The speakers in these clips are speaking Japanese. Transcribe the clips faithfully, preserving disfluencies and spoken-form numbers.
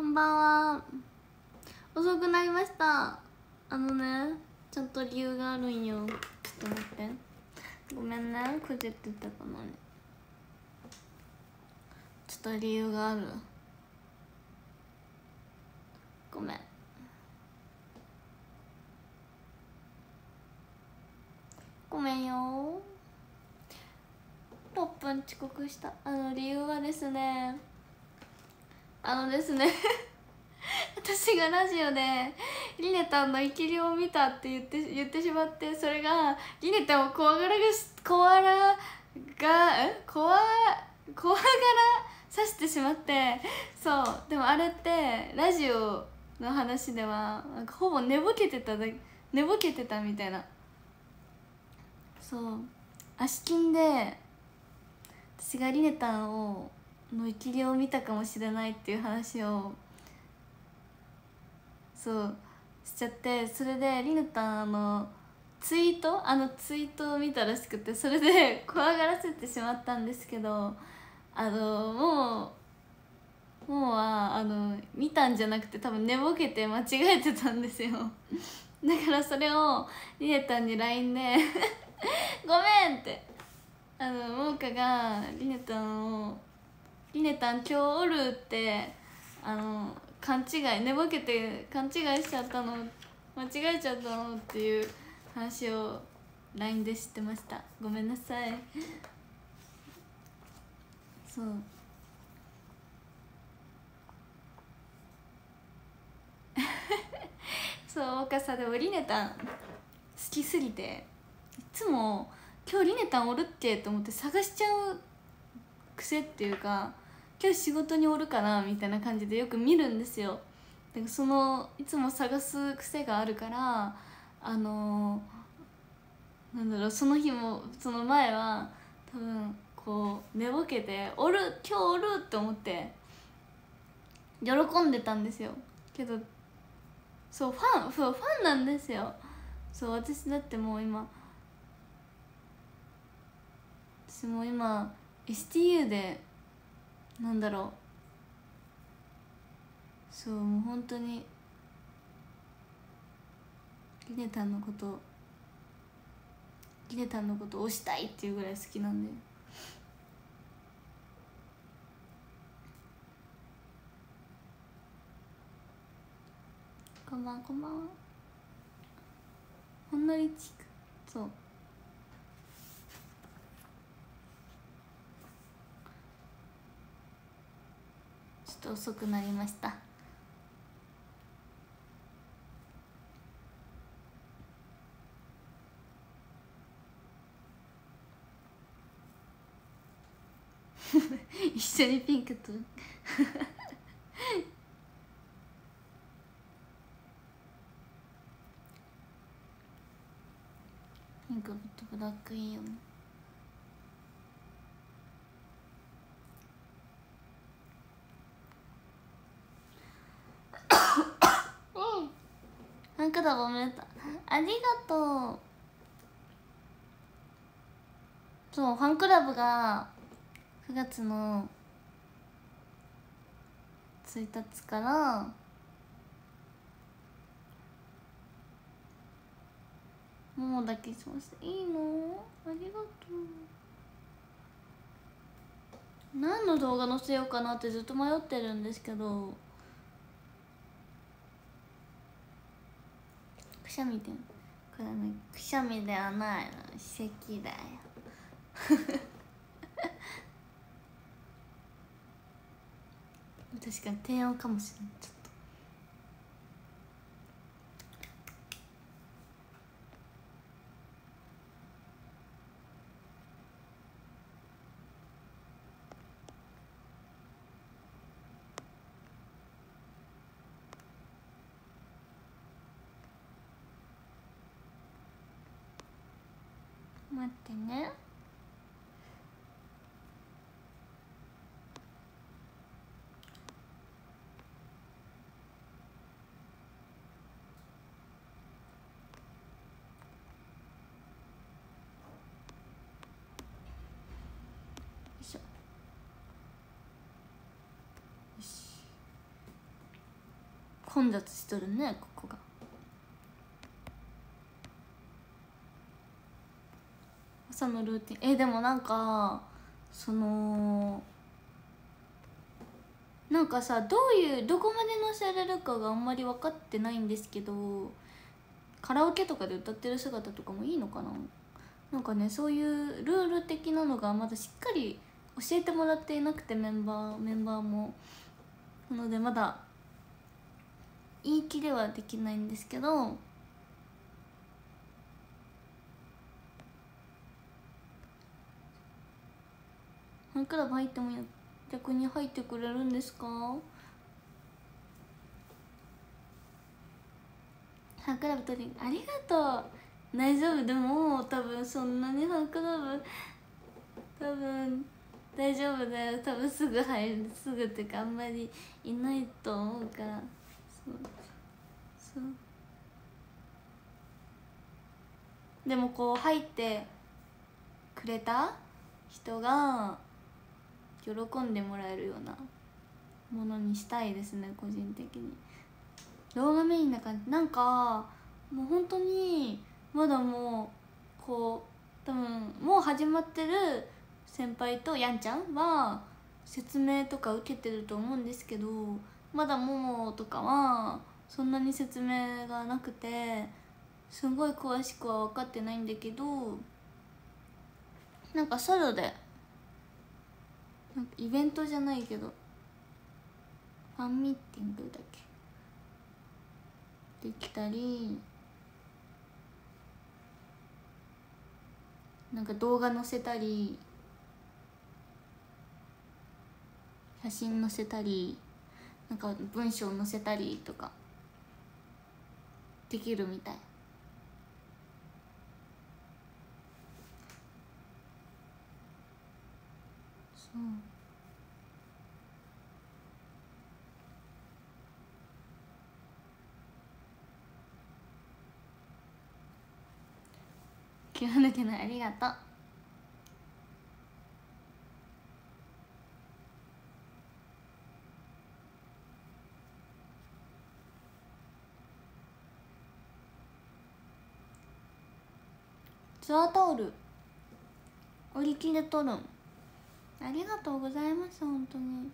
んばんは。遅くなりました。あのね、ちゃんと理由があるんよ。ちょっと待って、ごめんね、くじって言ったかな。ちょっと理由がある。ごめんごめんよ。ろっぷん遅刻した。あの理由はですねあのですね私がラジオでリネタンの生き量を見たって言って言ってしまって、それがリネタンを怖がらが怖がらが怖怖がらさしてしまって。そうでもあれってラジオの話ではなんかほぼ寝ぼけてただ寝ぼけてたみたいな。そう足金で私がリネタンをの生き量を見たかもしれないっていう話をそうしちゃって、それでリネタンあのツイートあのツイートを見たらしくて、それで怖がらせてしまったんですけど、あのもうもうはあの見たんじゃなくて多分寝ぼけて間違えてたんですよだからそれをリネタンに ライン でごめんってあのモーカがリネタンをリネタン今日おるってあの勘違い寝ぼけて勘違いしちゃったの間違えちゃったのっていう話を ライン で知ってました。ごめんなさいそうそう岡さでもリネタン好きすぎていつも今日リネタンおるっけと思って探しちゃう癖っていうか、今日仕事におるかなみたいな感じでよく見るんですよ。だからそのいつも探す癖があるから、あのー、なんだろう、その日もその前は多分こう寝ぼけて「おる今日おる!」って思って喜んでたんですよ。けどそうファンそうファンなんですよ。そう私だってもう今私も今 エスティーユー でなんだろう、そうもう本当にリネタンのことリネタンのことを推したいっていうぐらい好きなんで。こんばんこんばんは。ほんのりちくそうちょっと遅くなりました一緒にピンクとピンクとブラックいいよね。うんファンクラブおめでとう。ありがとう。そうファンクラブがくがつのついたちからももだけしました。いいのありがとう。何の動画載せようかなってずっと迷ってるんですけど、くしゃみでこれねくしゃみではないの、奇跡だよ確かに低音かもしれない。ちょっと待ってね。よいしょ。よし混雑しとるねここが。朝のルーティンえでもなんかそのなんかさどういうどこまで載せれるかがあんまり分かってないんですけど、カラオケとかで歌ってる姿とかもいいのかな。なんかねそういうルール的なのがまだしっかり教えてもらっていなくて、メンバーメンバーもなのでまだ言い切れはできないんですけど、ファンクラブ入っても逆に入ってくれるんですか。ファンクラブ取りありがとう。大丈夫でも多分そんなにファンクラブ多分大丈夫だよ。多分すぐ入るすぐっていうかあんまりいないと思うから。そうそうでもこう入ってくれた人が喜んでもらえるようなものにしたいですね個人的に。動画メインな感じなんかもう本当にまだもうこう多分もう始まってる先輩とやんちゃんは説明とか受けてると思うんですけど、まだももとかはそんなに説明がなくてすごい詳しくは分かってないんだけど、なんかソロでなんかイベントじゃないけどファンミーティングだっけできたり、なんか動画載せたり写真載せたりなんか文章載せたりとかできるみたい。そう気を抜けないありがとう。ツアータオル売り切れとるんありがとうございます本当に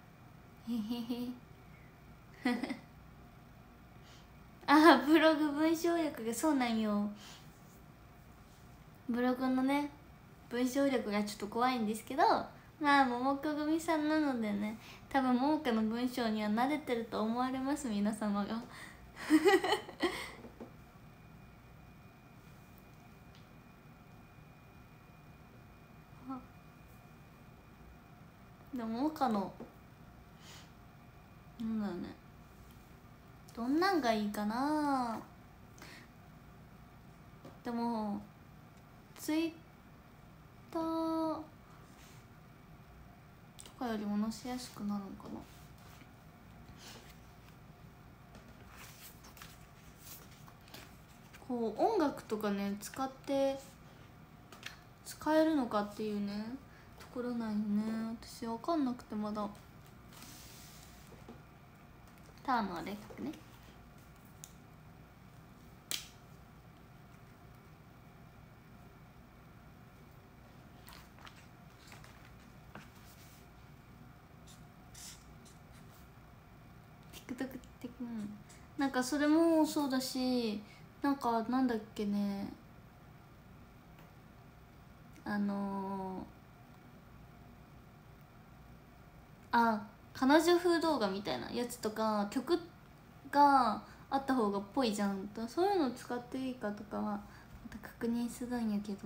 へへへあブログ文章力がそうなんよ。ブログのね文章力がちょっと怖いんですけど、まあ桃子組さんなのでね多分桃子の文章には慣れてると思われます皆様がでも岡のなんだろうねどんなんがいいかな。でもツイッターとかよりも載せやすくなるのかな。こう音楽とかね使って使えるのかっていうねところなんよね。私分かんなくてまだ。ターンのあれ書くね。TikTok 的ななんかそれもそうだし、なんかなんだっけねあのー、あ彼女風動画みたいなやつとか曲があった方がっぽいじゃん。そういうの使っていいかとかはまた確認するんやけど、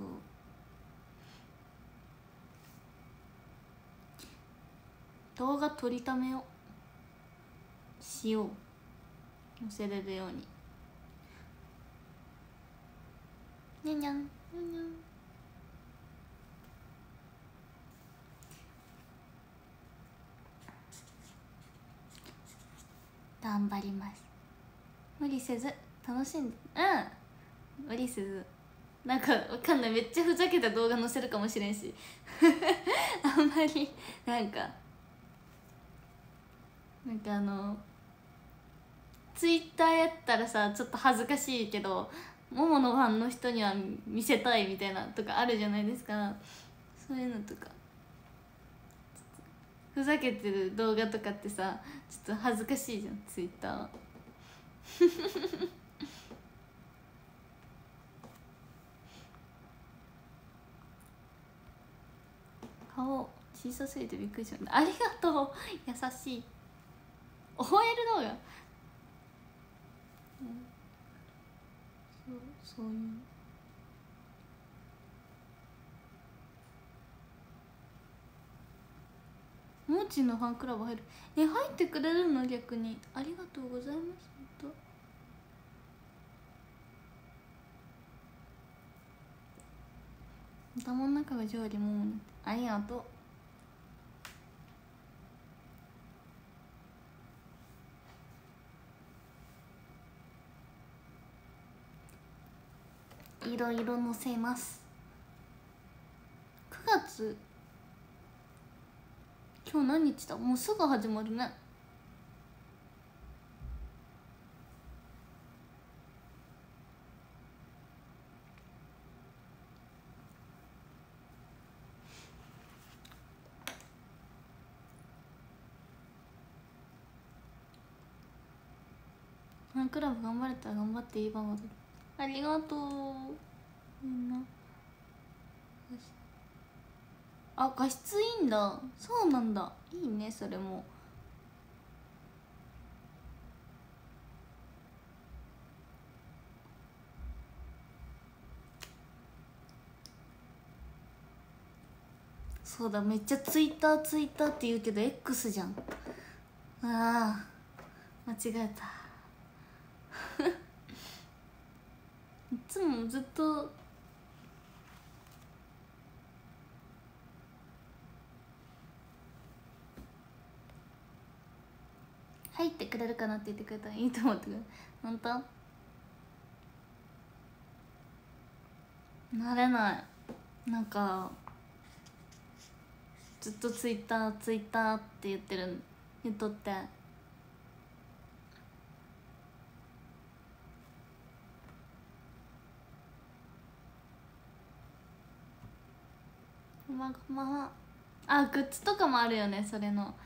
動画撮りためをしよう載せれるように。にゃんにゃんにゃんにゃん頑張ります。無理せず楽しんでうん無理せずなんかわかんないめっちゃふざけた動画載せるかもしれんしあんまりなんかなんかあのツイッターやったらさちょっと恥ずかしいけどもものファンの人には見せたいみたいなとかあるじゃないですか。そういうのとかふざけてる動画とかってさちょっと恥ずかしいじゃんツイッターは。顔小さすぎてびっくりしました。ありがとう優しい。 オーエル 動画、うん、そうそういうもーちんのファンクラブ入る。え入ってくれるの？逆にありがとうございます。本当頭の中が上理ももありがとう。いろいろ載せます。くがつ今日何日だ？もうすぐ始まるね。ファンクラブ頑張れたら頑張っていいばまで。ありがとうみんな。あ画質いいんだ。そうなんだ。いいねそれも。そうだめっちゃツイッターツイッターって言うけど X じゃん。ああ間違えた。いつもずっと入ってくれるかなって言ってくれたらいいと思ってくれる。本当なれない。なんかずっとツイッターツイッターって言ってる言っとってまあまああグッズとかもあるよねそれの。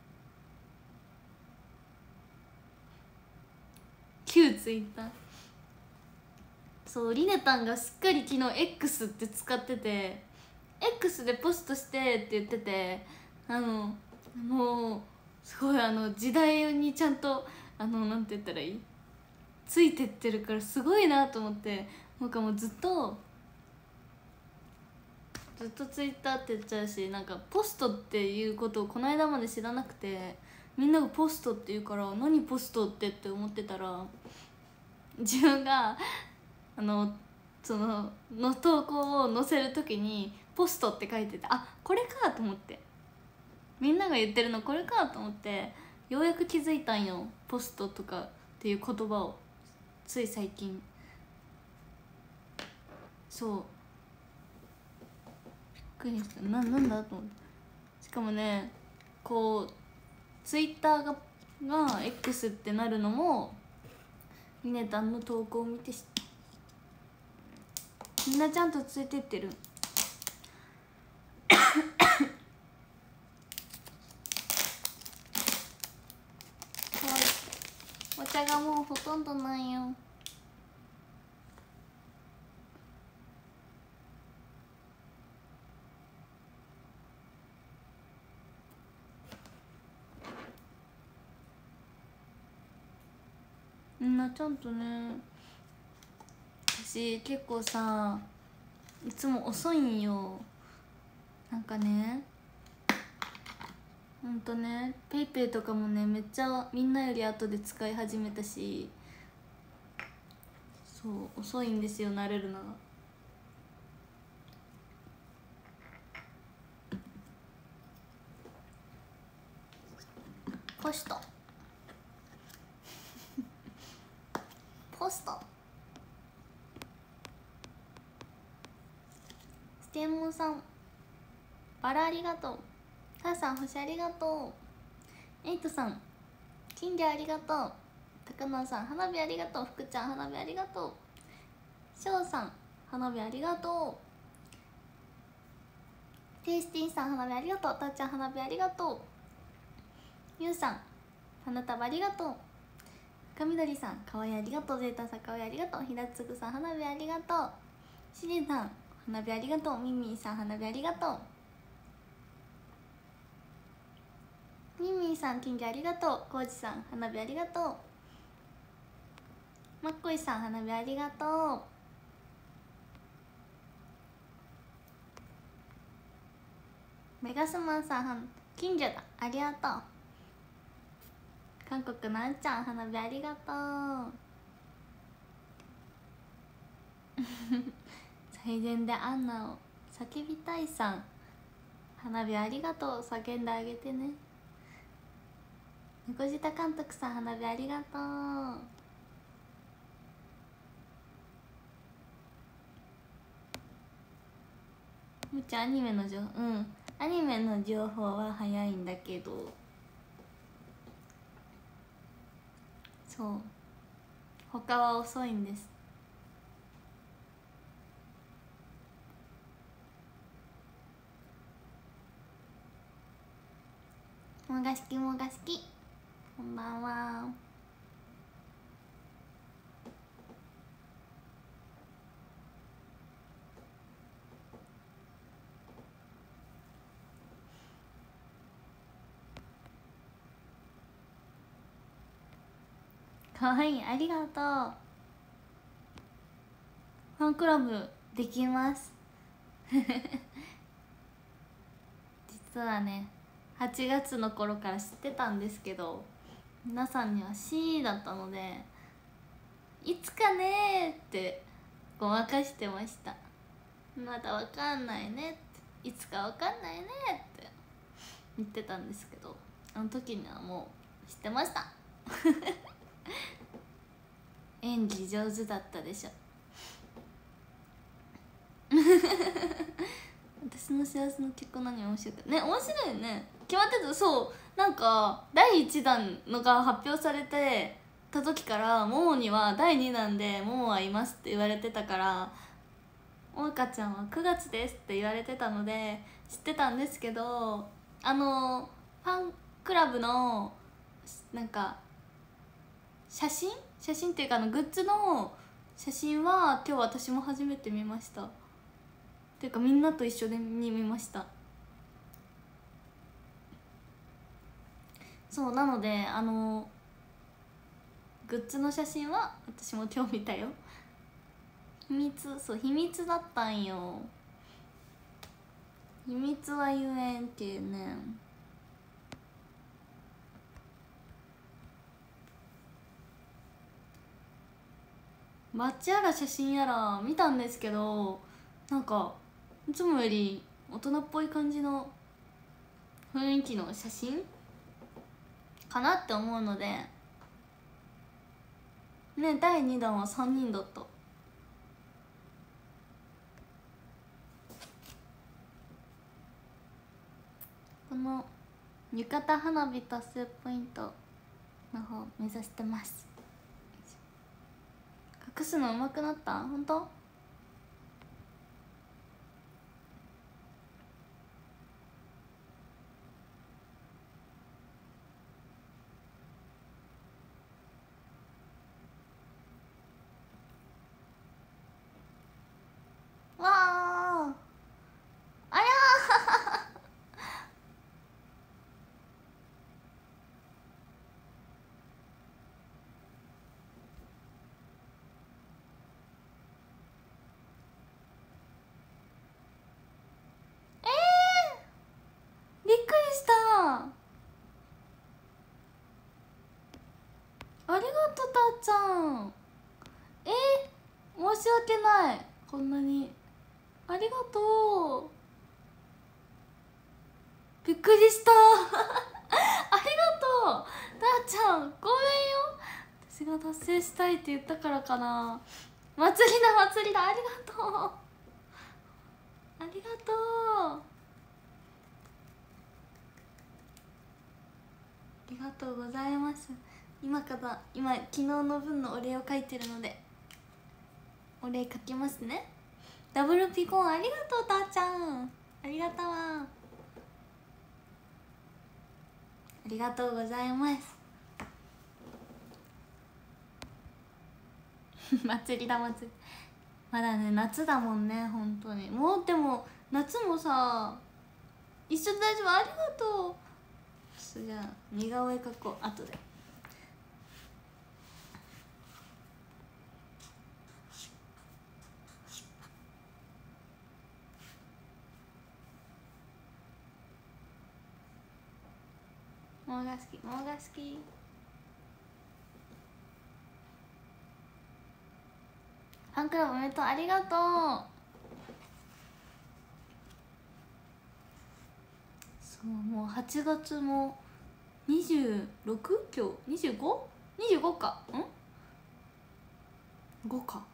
旧ツイッターそうリネタンがしっかり昨日 X って使ってて X でポストしてって言っててあのもうすごいあの時代にちゃんとあのなんて言ったらいいついてってるからすごいなと思って。なんかもうずっとずっとツイッターって言っちゃうしなんかポストっていうことをこの間まで知らなくてみんながポストって言うから何ポストってって思ってたら自分があのそのの投稿を載せる時にポストって書いててあこれかと思ってみんなが言ってるのこれかと思ってようやく気づいたんよ。ポストとかっていう言葉をつい最近。そうびっくりした。ななんだと思って。しかもねこうツイッターがが X ってなるのもミネタンの投稿を見て知った。みんなちゃんとついてってる。お茶がもうほとんどないよ。みんなちゃんとね。私結構さいつも遅いんよ。なんかねほんとねペイペイとかもねめっちゃみんなより後で使い始めたしそう遅いんですよ慣れるのが。ポストポストステンモンさんバラありがとう。ターさん星ありがとう。エイトさん金魚ありがとう。 高野さん花火ありがとう。福ちゃん花火ありがとう。翔さん花火ありがとう。テイスティンさん花火ありがとう。たっちゃん花火ありがとう。ゆうさん花束ありがとう。かみどりさんかわいいありがとう。ゼータさんかわいいありがとう。ひだつぐさん花火ありがとう。しりさん花火ありがとう。みみさん花火ありがとう。みみさん金魚ありがとう。こうじさん花火ありがとう。まっこいさん花火ありがとう。メガスマンさん金魚だありがとう。韓国のあんちゃん花火ありがとう。最善でアンナを叫びたいさん花火ありがとう。叫んであげてね。猫舌監督さん花火ありがとう。むっちゃんアニメの情報、うんアニメの情報は早いんだけど、そう他は遅いんです。もがしきもがしきこんばんは。かわいいありがとう。ファンクラブできます実はねはちがつの頃から知ってたんですけど、皆さんには シー だったのでいつかねーってごまかしてました。まだわかんないねっていつかわかんないねって言ってたんですけど、あの時にはもう知ってました演技上手だったでしょ私の幸せの結婚何面白くね、面白いよね。決まってた。そうなんかだいいちだんのが発表されてた時からももにはだいにだんでももはいますって言われてたから、おうかちゃんはくがつですって言われてたので知ってたんですけど、あのファンクラブのなんか写真写真っていうかあのグッズの写真は今日私も初めて見ました。っていうかみんなと一緒に見ました。そうなのであのグッズの写真は私も今日見たよ。秘密、そう秘密だったんよ。秘密は言えんっていうね。バッチやら写真やら見たんですけど、なんかいつもより大人っぽい感じの雰囲気の写真かなって思うのでね。だいにだんはさんにんだった。この浴衣花火達成ポイントの方目指してます。隠すの上手くなった？本当？わああやーえー、びっくりした。ありがとうたっちゃん。えー、申し訳ない。こんなにありがとう。びっくりしたありがとうたっちゃん。ごめんよ、私が達成したいって言ったからかな。祭りだ祭りだ。ありがとうありがとうありがとうございます。 今から今昨日の分のお礼を書いてるのでお礼書きますね。ダブルピコンありがとう、たーちゃん、ありがとうわ、ありがとうございます祭りだ祭り、まだね夏だもんね、本当にもう。でも夏もさ、一緒に大丈夫、ありがとう。じゃあ似顔絵描こう、後で。もうが好き、もうが好き。ファンクラブおめでとう、ありがとう。そう、もうはちがつもにじゅうろく？今日 にじゅうご？にじゅうご か、んごか。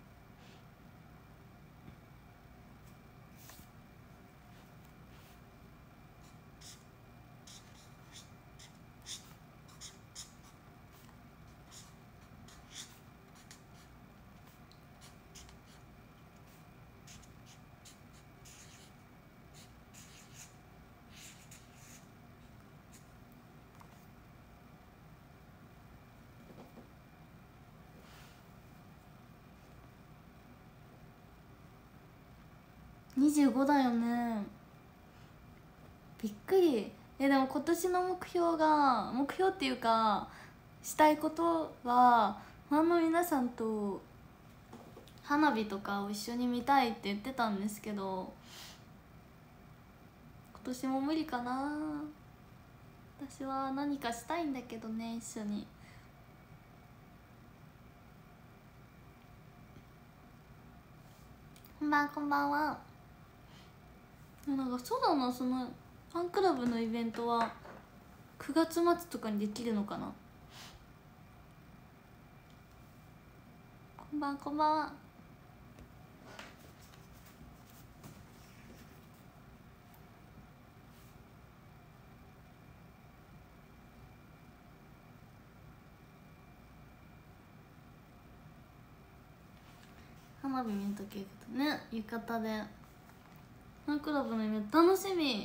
にじゅうごだよね、びっくり。えでも今年の目標が目標っていうかしたいことは、ファンの皆さんと花火とかを一緒に見たいって言ってたんですけど、今年も無理かな。私は何かしたいんだけどね、一緒に。こんばんこんばんは。なんかそうだな、そのファンクラブのイベントはくがつ末とかにできるのかな。こんばんこんばんは。花火見るときね、浴衣でファンクラブのイベント楽しみ。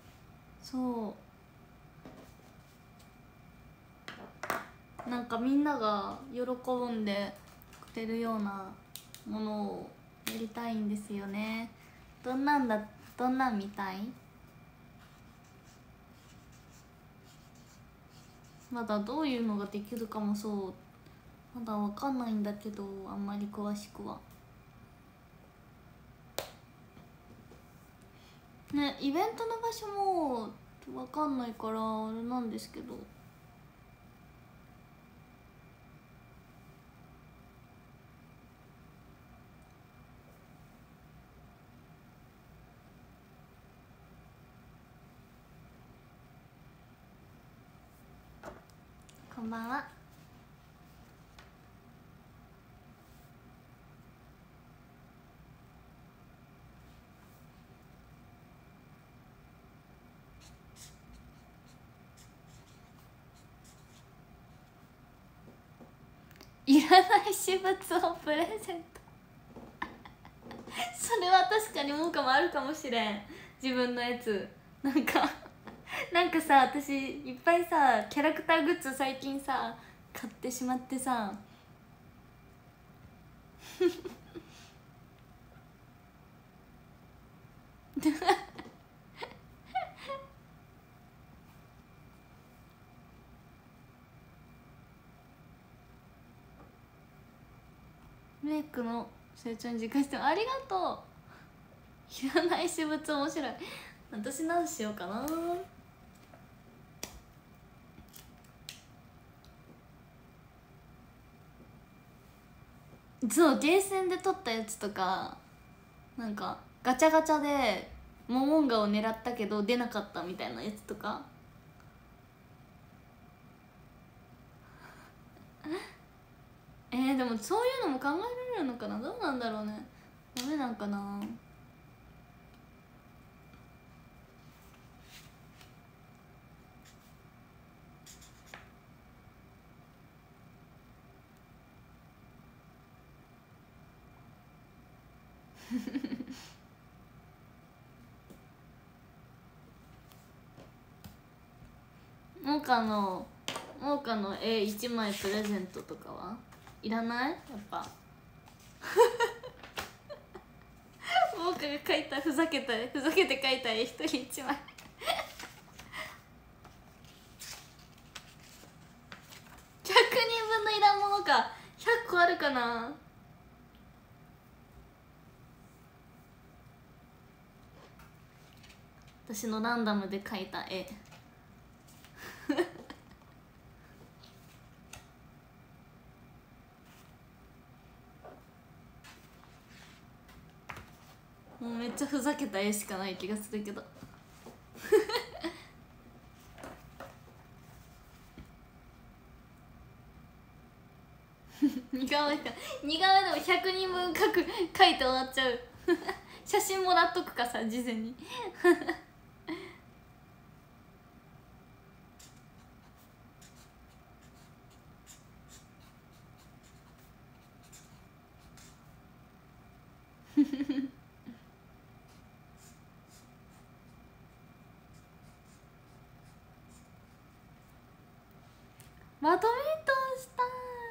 そうなんかみんなが喜んでくれるようなものをやりたいんですよね。どんなんだ、どんなん見たい？まだどういうのができるかもそうまだわかんないんだけど、あんまり詳しくはね。イベントの場所もわかんないからあれなんですけど、こんばんは。いらない私物をプレゼントそれは確かにもうかもあるかもしれん。自分のやつなんかなんかさ、私いっぱいさキャラクターグッズ最近さ買ってしまってさメイクの成長に実感してもありがとう。いらない私物面白い。私何しようかな。そう、ゲーセンで撮ったやつとか、なんかガチャガチャでモモンガを狙ったけど出なかったみたいなやつとかえー、でもそういうのも考えられるのかな。どうなんだろうね。ダメなんかな。 モカのモカの絵いちまいプレゼントとかはいらない？やっぱモカが描いたふざけたふざけて描いた絵一人いちまいひゃくにんぶんのいらんものか。ひゃっこあるかな。私のランダムで描いた絵もうめっちゃふざけた絵しかない気がするけど似顔絵か。似顔絵でもひゃくにんぶん描く描いて終わっちゃう写真もらっとくかさ、事前にバドミントンした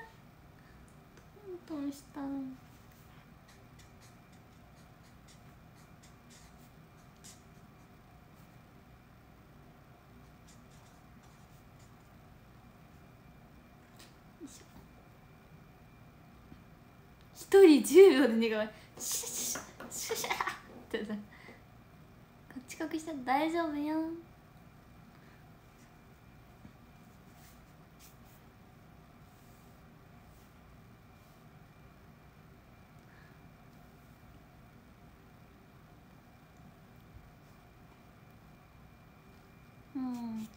い。バドミントンしたい。一人じゅうびょうで似顔絵シュシュシュシュってさ、こっち隠したら大丈夫よ。うん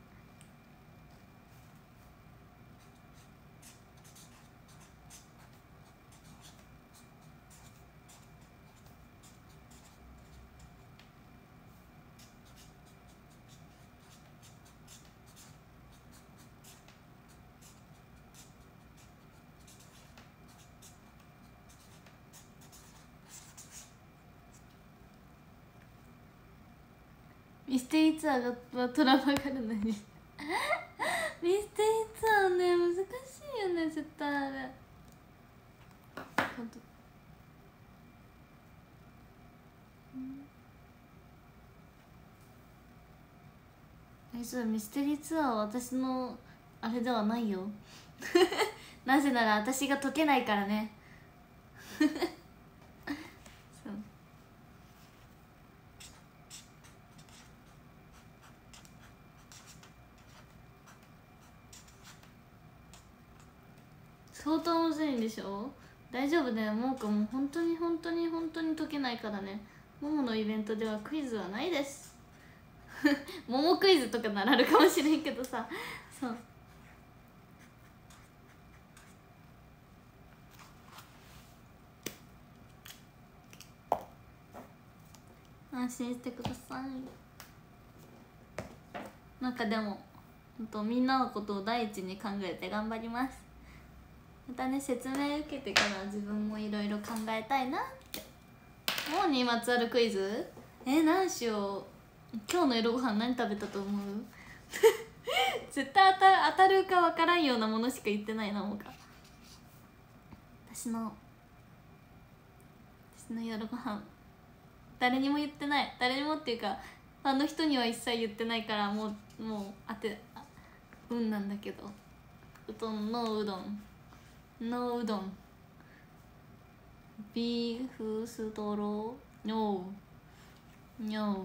ミステリーツアーがトラウマがあるのにミステリーツアーね、難しいよね絶対あれ。ほんと、え、そう、ミステリーツアーは私のあれではないよなぜなら私が解けないからねそう相当むずいんでしょ。大丈夫だよ、もうかもう本当に本当に本当に解けないからね。もものイベントではクイズはないですももクイズとかならあるかもしれんけどさ、そう安心してください。なんかでもほんとみんなのことを第一に考えて頑張ります。またね、説明受けてから自分もいろいろ考えたいなって。もうにまつわるクイズ、え、何しよう。今日の夜ご飯何食べたと思う絶対当た当たるか分からんようなものしか言ってないな、もうか。私の私の夜ご飯誰にも言ってない。誰にもっていうかあの人には一切言ってないから、もうもう当てうんなんだけど、うどんのうどんのうどん、ビーフストローのにょう。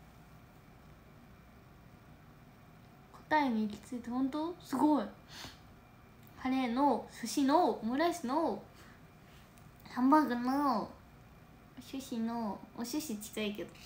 答えに行き着いて本当すごい。カレーの寿司のオムライスのハンバーグのお寿司のお寿司近いけど、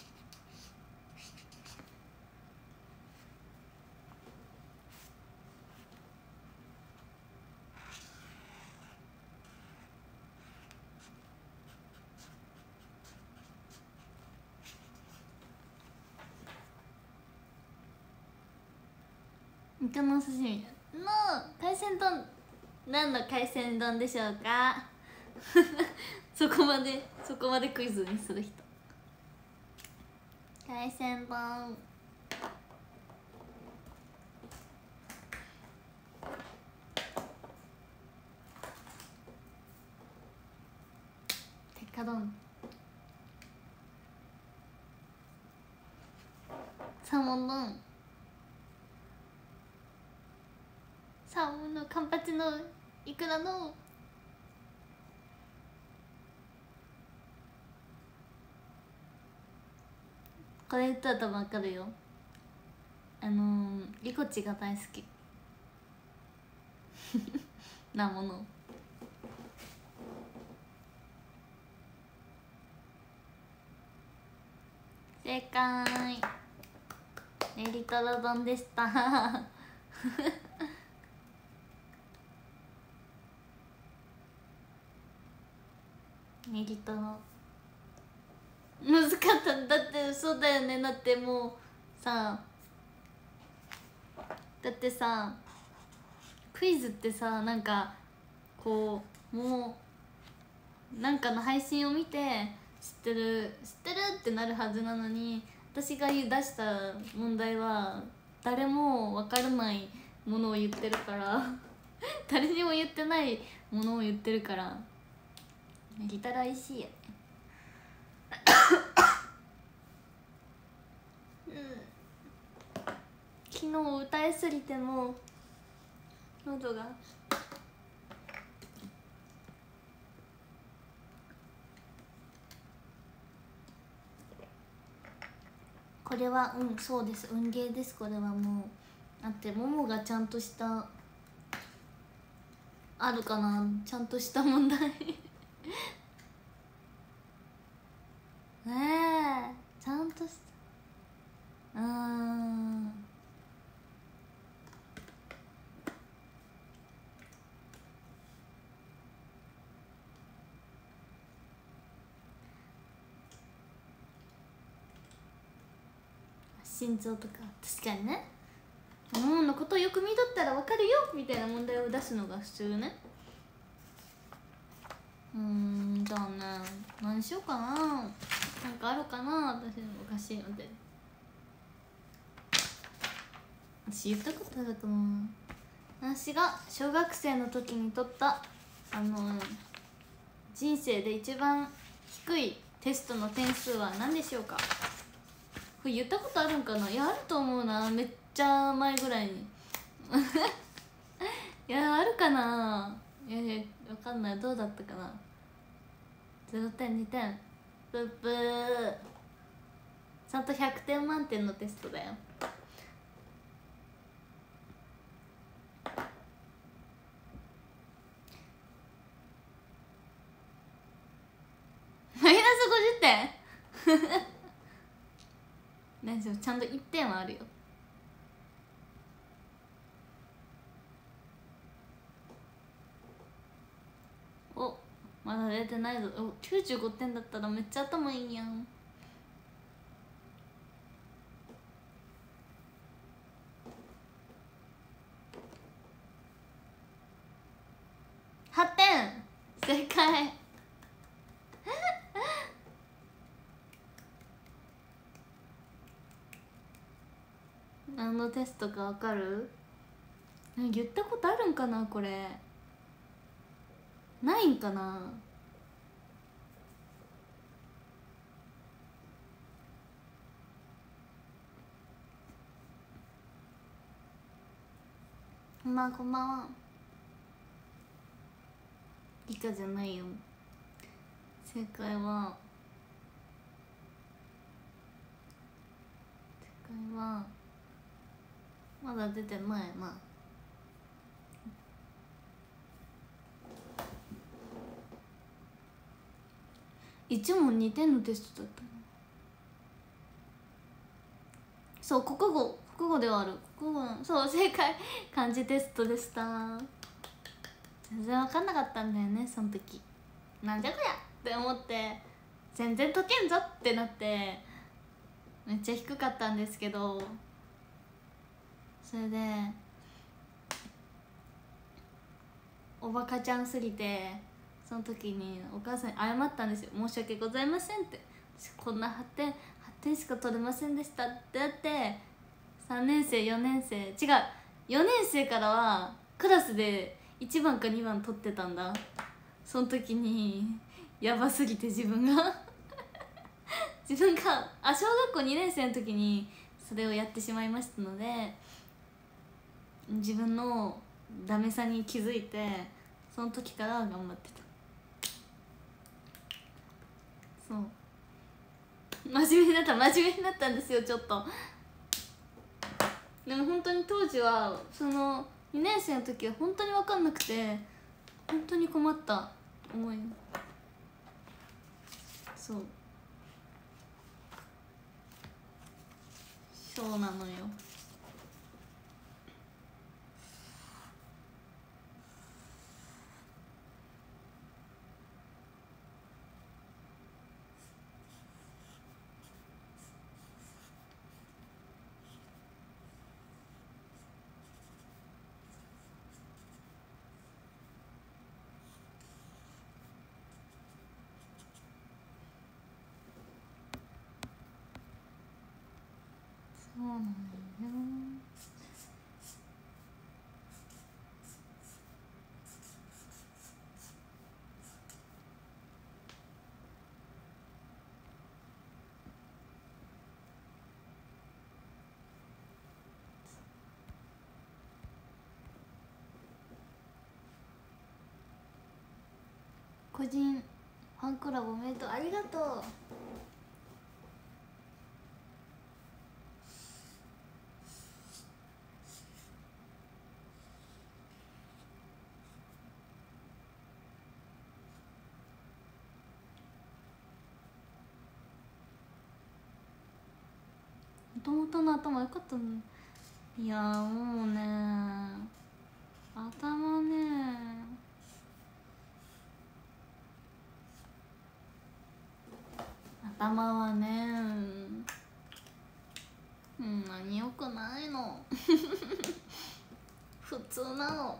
イカのお刺身の海鮮丼。何の海鮮丼でしょうか。 そこまでそこまでクイズにする人。海鮮丼鉄火丼サーモン丼サーモンのカンパチのイクラのこれ言ったら多分分かるよ。あのー、リコチが大好きなもの。正解ネギトロ丼でしたネギトロ難かった。だってそうだよね。だってもうさ、だってさクイズってさ、なんかこうもうなんかの配信を見て知ってる知ってるってなるはずなのに、私が出した問題は誰も分からないものを言ってるから誰にも言ってないものを言ってるから、ギター美味しいよねうん、昨日歌いすぎてもう喉がこれはうんそうです、運ゲーです。これはもうだってももがちゃんとしたあるかな、ちゃんとした問題ええちゃんとしたうーん心臓とか確かにね、もものことをよく見とったら分かるよみたいな問題を出すのが普通ね。うーんじゃあね、何しようかな、なんかあるかな。私のおかしいので、私言ったことあるかな。私が小学生の時に取ったあの人生で一番低いテストの点数は何でしょうか。これ言ったことあるんかな。いやあると思うな、めっちゃ前ぐらいにいやあるかな。いやいや分かんない、どうだったかな。ゼロてんにてんブッブー、ちゃんとひゃくてん満点のテストだよマイナスごじゅってん大丈夫、ちゃんといってんはあるよ。おまだ出てないぞ。おきゅうじゅうごてんだったらめっちゃ頭いいやん。はってん正解何のテストかわかる？言ったことあるんかな。これないんかな。こんばんはこんばんは。理科じゃないよ。正解は正解はまだ出てないな。いち問にてんのテストだったの。そう国語国語ではある。国語そう正解漢字テストでした。全然分かんなかったんだよねその時。なんじゃこりゃって思って全然解けんぞってなってめっちゃ低かったんですけど、それでおバカちゃんすぎてその時にお母さんに謝ったんですよ。申し訳ございませんって、私こんなはってんはってんしか取れませんでしたってやって、さんねん生よねん生違うよねん生からはクラスでいちばんかにばん取ってたんだ。その時にやばすぎて自分が自分があ小学校にねん生の時にそれをやってしまいましたので、自分のダメさに気づいて、その時から頑張ってた。そう真面目になった真面目になったんですよちょっと。でも本当に当時はそのにねん生の時は本当に分かんなくて、本当に困った思い。そうそうなのよ。そうなのよ。個人ファンクラブおめでとう、ありがとう。もともとの頭良かったの。いやーもうね頭ね頭はねうん何よくないの普通なの。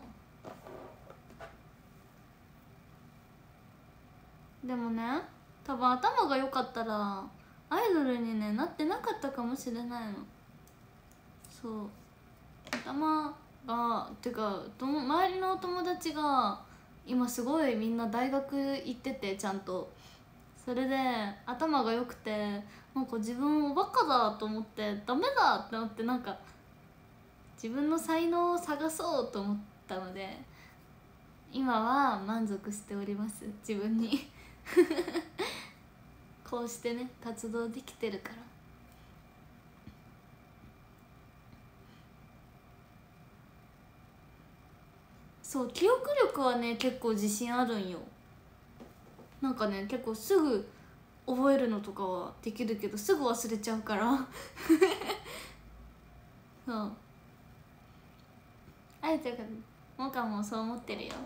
でもね多分頭が良かったらアイドルに、ね、なってなかったかもしれないの。そう頭がてかとも周りのお友達が今すごいみんな大学行っててちゃんと、それで頭が良くてなんか自分をバカだと思ってダメだって思って、なんか自分の才能を探そうと思ったので今は満足しております自分にこうしてね活動できてるから。そう記憶力はね結構自信あるんよ。なんかね結構すぐ覚えるのとかはできるけどすぐ忘れちゃうからそうあえてもかもそう思ってるよ。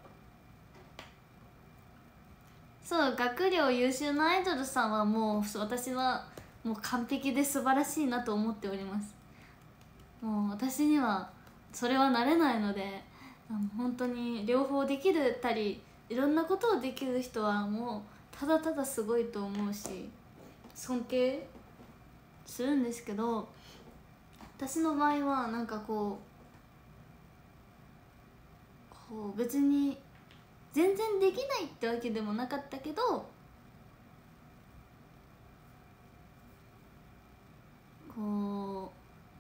そう学業優秀なアイドルさんはもう私はもう完璧で素晴らしいなと思っております。もう私にはそれはなれないので、あの本当に両方できるたりいろんなことをできる人はもうただただすごいと思うし尊敬するんですけど、私の場合はなんかこうこう別に全然できないってわけでもなかったけど、こ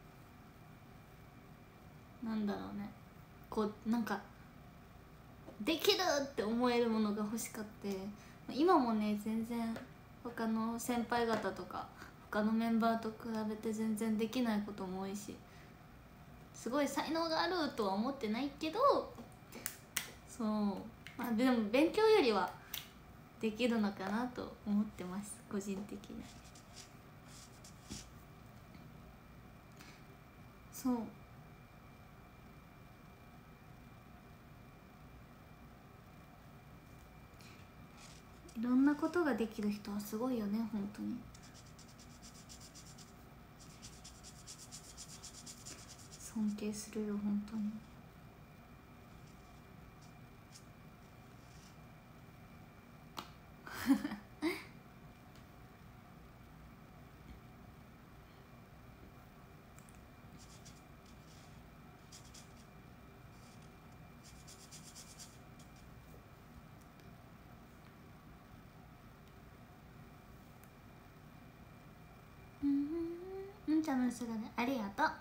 うなんだろうね、こうなんかできるって思えるものが欲しかって、今もね全然他の先輩方とか他のメンバーと比べて全然できないことも多いし、すごい才能があるとは思ってないけど、そうまあでも勉強よりはできるのかなと思ってます個人的に。そういろんなことができる人はすごいよね本当に。尊敬するよ本当に。 うんうんちゃんのすがね、ありがとう。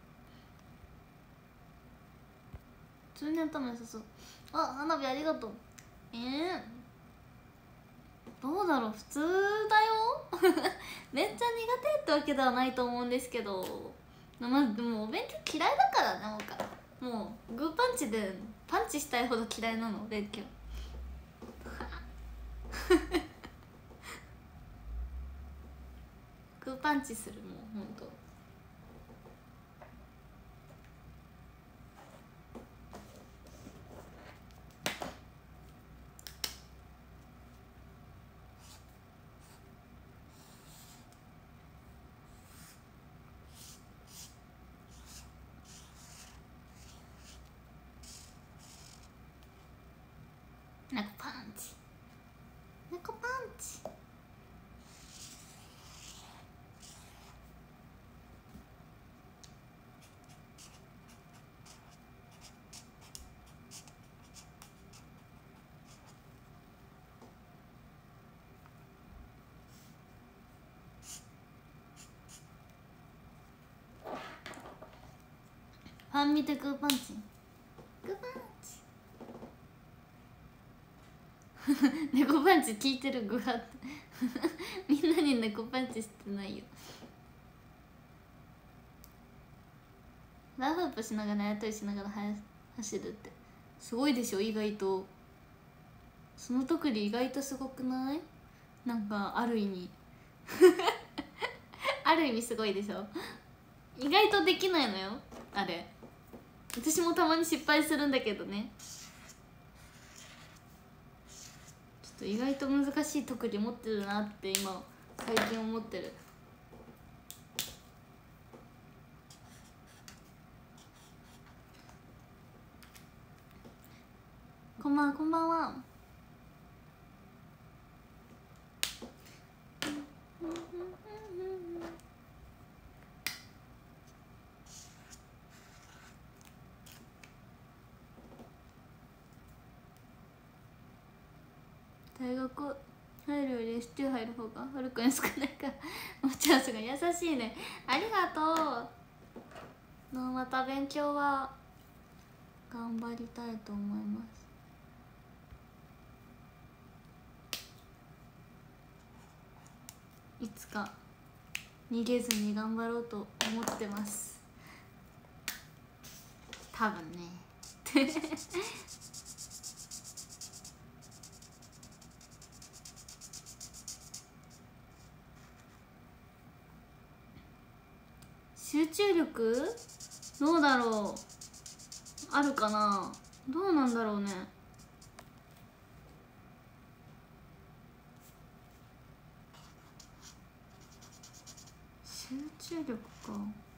普通に頭良さそう。あ、花火ありがとう。えー、どうだろう、普通だよ。めっちゃ苦手ってわけではないと思うんですけど、まあでもお勉強嫌いだからね。もうもうグーパンチでパンチしたいほど嫌いなの、勉強。グーパンチする、もうほんと。猫パンチ、猫パンチ。ファン見てグーパンチ、グーパンチ。猫パンチ聞いてる、グワって。みんなに猫パンチしてないよ。ラフープしながらやったりしながら走るってすごいでしょ。意外とその特技意外とすごくない？なんかある意味ある意味すごいでしょ。意外とできないのよあれ。私もたまに失敗するんだけどね。ちょっと意外と難しい特技持ってるなって今最近思ってる。こんばんは、こんばんは。大学入るよりエスティー入る方がはるかに少ないからもちろんすが優しいね。ありがとうの。また勉強は頑張りたいと思います。いつか逃げずに頑張ろうと思ってます、多分ね。集中力どうだろう、あるかな。どうなんだろうね。集中力か。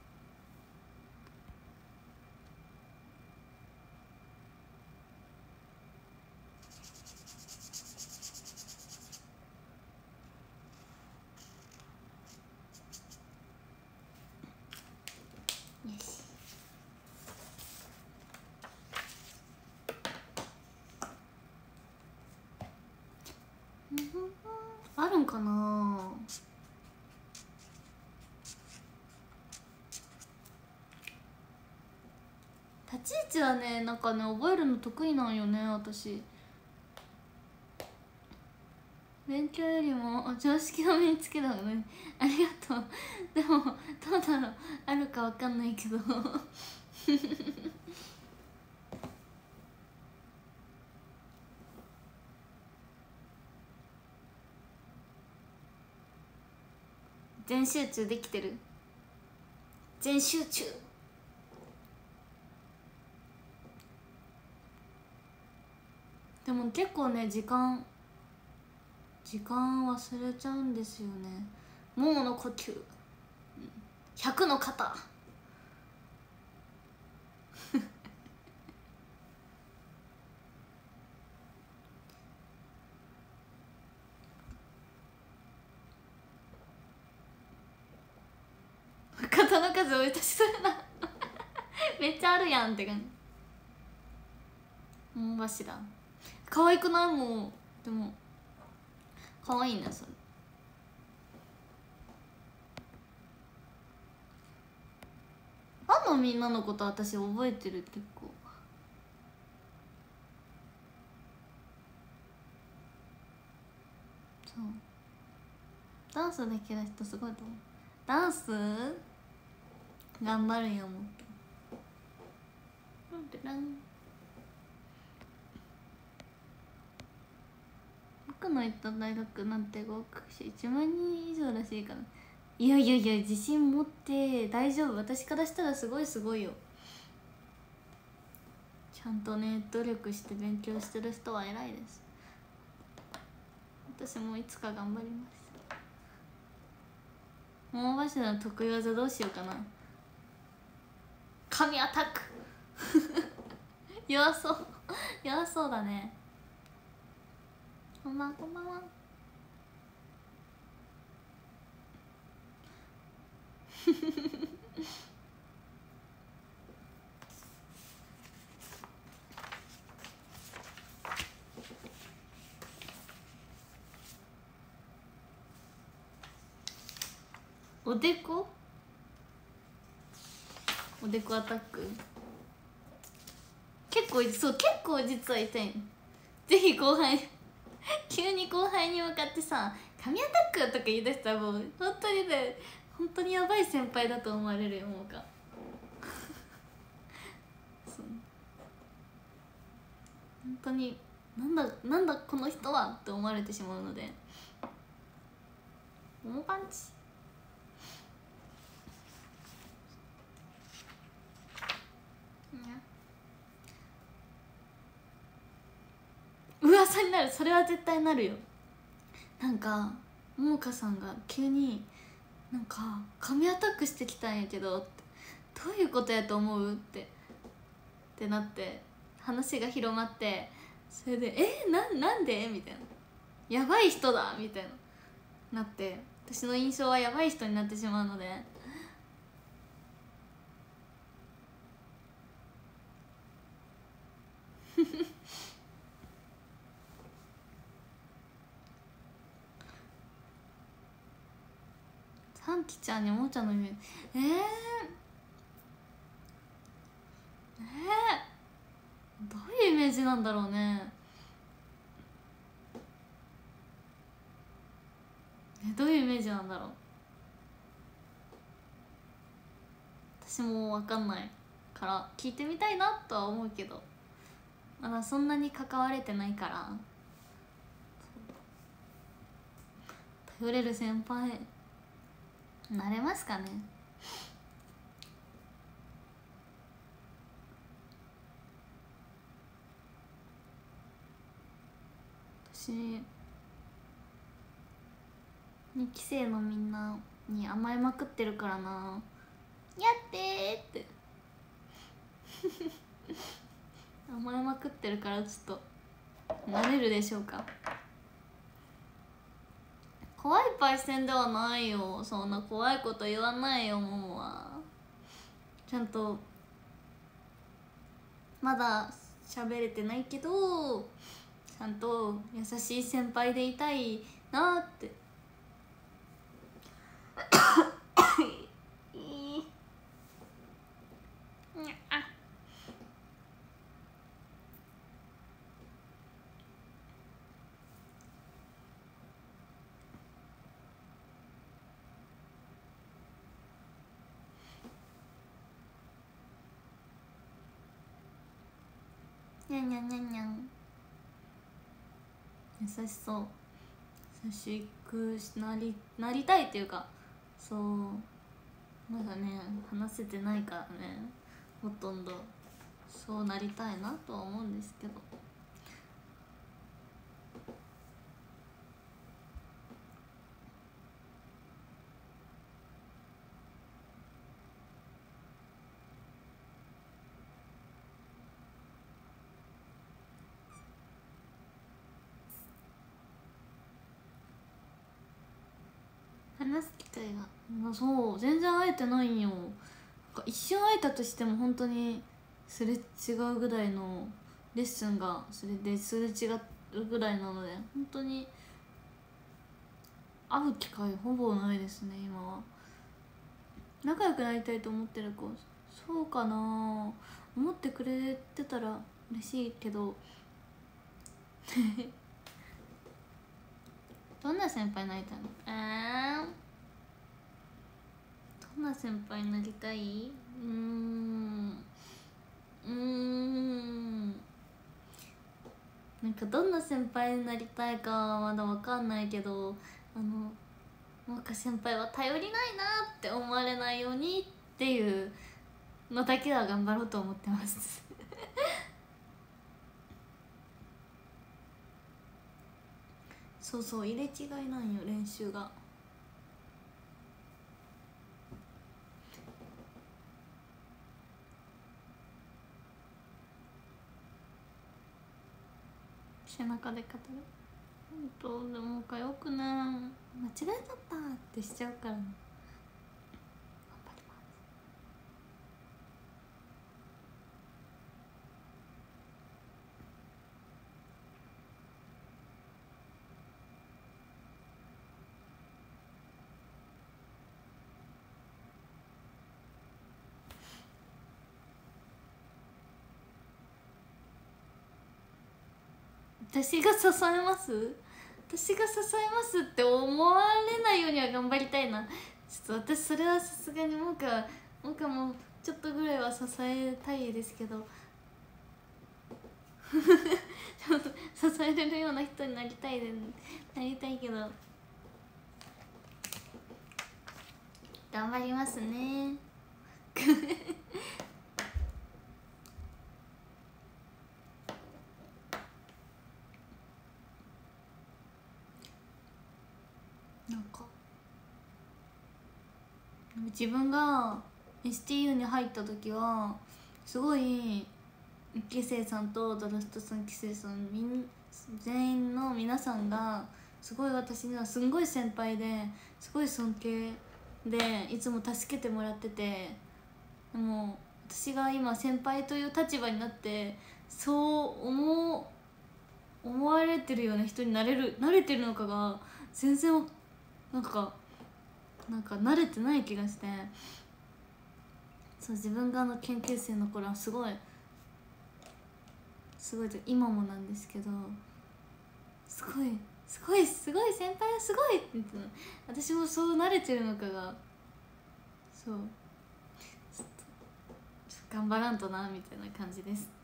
よし。あるんかな。立ち位置はね、なんかね覚えるの得意なんよね私。勉強よりも常識を身につけた方がね。ありがとう。でもどうだろう、あるかわかんないけど。全集中できてる。全集中。でも結構ね時間時間忘れちゃうんですよね。ももの呼吸、ひゃくの肩。 事の数をいたしそうやなめっちゃあるやんって感じ。門柱可愛くない？もうでも可愛いねそれ。ファンのみんなのこと私覚えてる結構。そうダンスできる人すごいと思う。ダンス頑張るんやもん。僕の行った大学なんて合格者いちまんにん以上らしいから。いやいやいや自信持って大丈夫。私からしたらすごいすごいよ。ちゃんとね努力して勉強してる人は偉いです。私もいつか頑張ります。大柱の得意技どうしようかな。神アタック弱そう弱そうだね。こんばんはこんばんはおでこおでこアタック結構そう結構実は痛いの。ぜひ後輩急に後輩に向かってさ「神アタック!」とか言い出したらもう本当にね本当にやばい先輩だと思われるよもうかそう本当になんだなんだこの人はって思われてしまうのでモモパンチ噂になる。それは絶対なるよ。なんかももかさんが急になんか神アタックしてきたんやけどってどういうことやと思うってってなって話が広まって、それで「えななんで?」みたいな「やばい人だ」みたいななって、私の印象はやばい人になってしまうのでさんきちゃんにおもちゃのイメージえー、えー、どういうイメージなんだろうね。えどういうイメージなんだろう。私も分かんないから聞いてみたいなとは思うけどまだそんなに関われてないから頼れる先輩なれますかね。私にき生のみんなに甘えまくってるからな。やってーって甘えまくってるからちょっと慣れるでしょうか。怖いパイセンではないよ。そんな怖いこと言わないよ。ももはちゃんとまだ喋れてないけどちゃんと優しい先輩でいたいなっていいあにゃんにゃんにゃんにゃん優しそう優しくなりなりたいっていうかそうまだね話せてないからねほとんどそうなりたいなとは思うんですけど話話す機会が、まあ、そう全然会えてないんよ。なんか一瞬会えたとしても本当にすれ違うぐらいのレッスンがそれですれ違うぐらいなので、本当に会う機会ほぼないですね今は。仲良くなりたいと思ってる子、そうかな、思ってくれてたら嬉しいけどどんな先輩になりたいの？えー、どんな先輩になりたい？うーんうーんなんかどんな先輩になりたいかはまだ分かんないけど、あのなんか先輩は頼りないなって思われないようにっていうのだけは頑張ろうと思ってますそうそう、入れ違いなんよ練習が。背中で語る。本当でもかよくね、間違えちゃったってしちゃうからね。頑張ります。私が支えます、私が支えますって思われないようには頑張りたいな。ちょっと私それはさすがにもうかもうかもちょっとぐらいは支えたいですけどちょっと支えれるような人になりたいでなりたいけど頑張りますねなんか自分が エスティーユー に入った時はすごいいっきせいさんとドラストさんきせいさんみん全員の皆さんがすごい私にはすんごい先輩ですごい尊敬でいつも助けてもらってて、でも私が今先輩という立場になってそう思う思われてるような人になれる慣れてるのかが全然なんかなんか慣れてない気がして、そう自分があの研究生の頃はすごいすごい今もなんですけど、すごいすごいすごい先輩はすごいって言ってた。私もそう慣れてるのかが、そうちょっと頑張らんとなみたいな感じです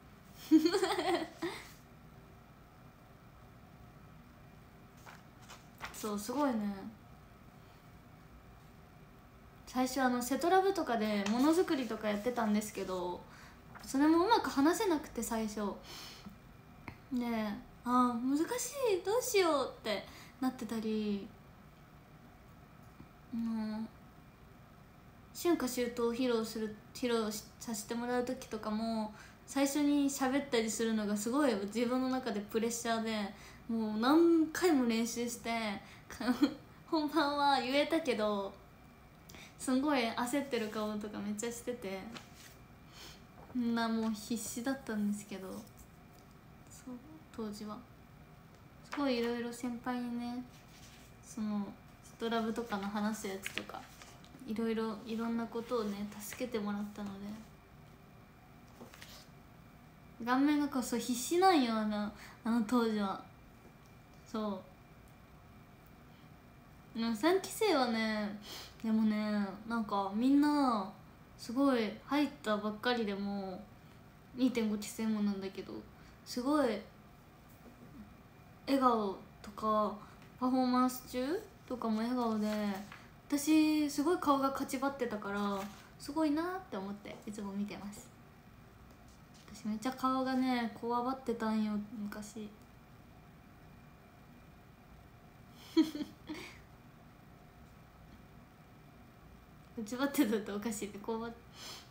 そうすごいね。最初あのセトラブとかでものづくりとかやってたんですけど、それもうまく話せなくて最初で、あー難しいどうしようってなってたり、うん春夏秋冬を披露する披露させてもらう時とかも最初に喋ったりするのがすごい自分の中でプレッシャーで、もう何回も練習して本番は言えたけどすんごい焦ってる顔とかめっちゃしてて、んなもう必死だったんですけど、そう当時はすごいいろいろ先輩にね、そのストラブとかの話すやつとかいろいろいろんなことをね助けてもらったので、顔面がこそ必死なんよ、あのあの当時は。そうさんき生はね、でもねなんかみんなすごい入ったばっかりでも にてんご 期生もなんだけどすごい笑顔とかパフォーマンス中とかも笑顔で、私すごい顔がかちばってたからすごいなって思っていつも見てます。私めっちゃ顔がねこわばってたんよ昔うちばってたっておかしいってこわばって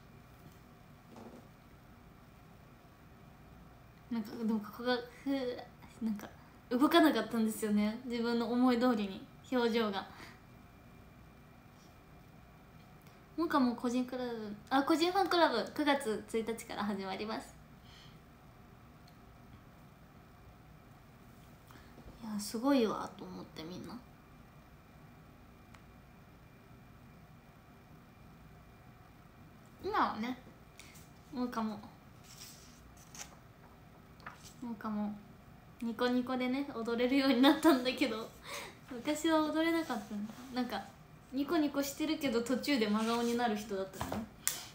なんかでもここがふーなんか動かなかったんですよね、自分の思い通りに表情が。 もかも個人クラブ、あ、個人ファンクラブくがつついたちから始まります。いやすごいわと思って、みんな今はね、もうかももうかもニコニコでね踊れるようになったんだけど、昔は踊れなかったんだ。なんかニコニコしてるけど途中で真顔になる人だったね。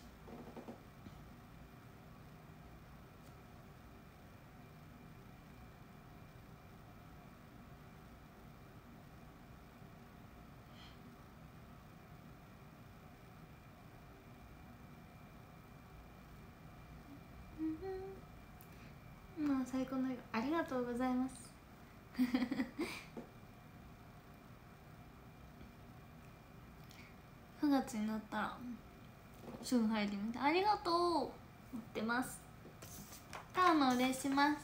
まあ最高のありがとうございますくがつになったらすぐ入るみたい。ありがとう、持ってます。ターンのお礼します。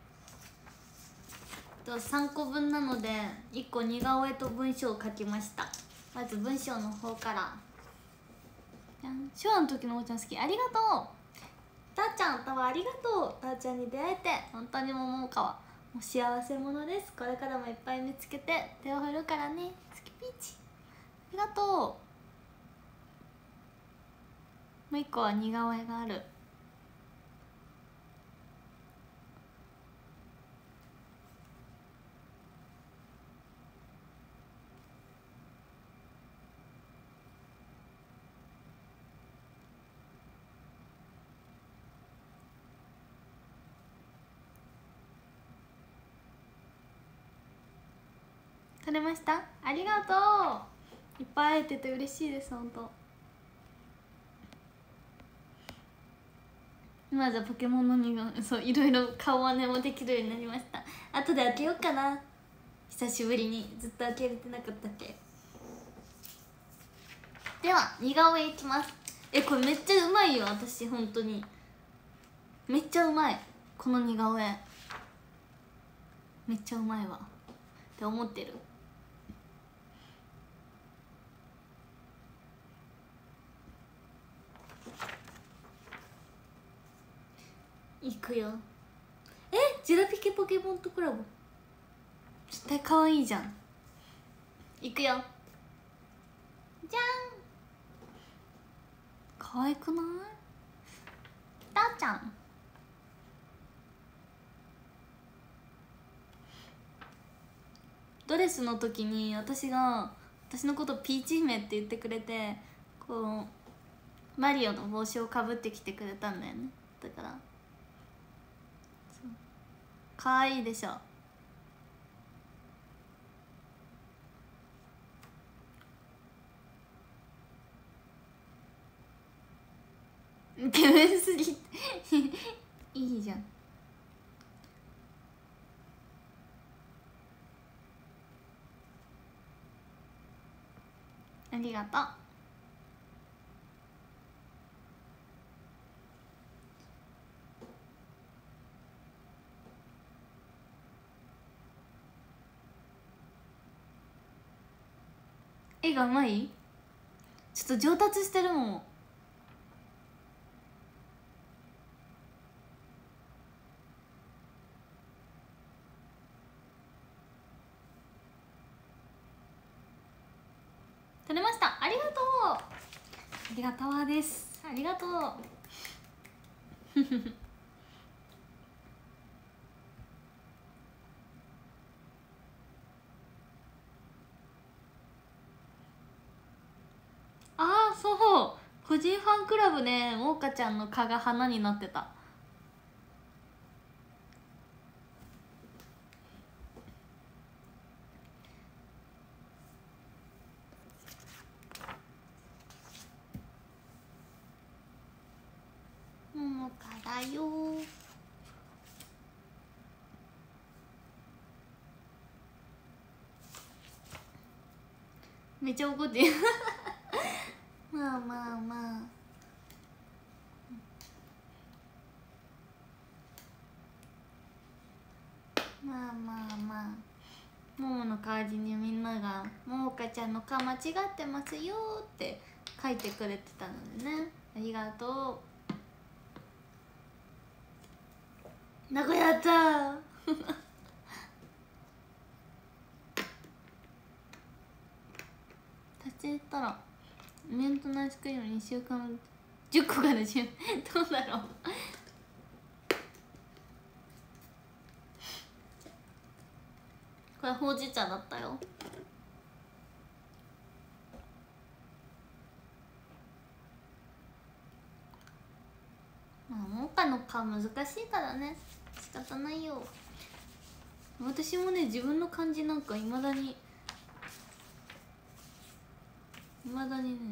とさんこぶんなのでいっこ似顔絵と文章を書きました。まず文章の方から。手話の時のおーちゃん好き、ありがとう。たーちゃん、たわありがとう。たーちゃんに出会えて本当にももかはもう幸せ者です。これからもいっぱい見つけて手を振るからね。好きピーチ、ありがとう。もう一個は似顔絵がある。撮れました、ありがとう。いっぱい会えてて嬉しいです、本当。まずはポケモンの実が、そう、いろいろ顔真似もできるようになりました。後で開けようかな、久しぶりに。ずっと開けれてなかったっけ。では似顔絵いきます。え、これめっちゃうまいよ、私本当にめっちゃうまい。この似顔絵めっちゃうまいわって思ってる。いくよ。え、ジェラピケポケモンとコラボ絶対可愛いじゃん。いくよ、じゃん。可愛くない？たーちゃん、ドレスの時に私が私のことピーチ姫って言ってくれて、こうマリオの帽子をかぶってきてくれたんだよね。だから可愛いでしょ。イケメンすぎいいじゃん。ありがとう。絵がうまい？ちょっと上達してるもん。撮れました、ありがとう。ありがとうです、ありがとうああ、そう個人ファンクラブでもうかちゃんの蚊が花になってた。ももかだよ。めっちゃ怒ってるまあまあまあまあまあまあ、ももの代わりにみんなが「ももかちゃんの蚊間違ってますよ」って書いてくれてたのでね、ありがとう。名古屋やった立ち入ったらメントのアイスクリームにしゅうかんじゅっこがでじゅうどうだろうこれほうじ茶だったよ。まあモカの顔難しいからね、仕方ないよ。私もね自分の漢字なんかいまだにいまだにね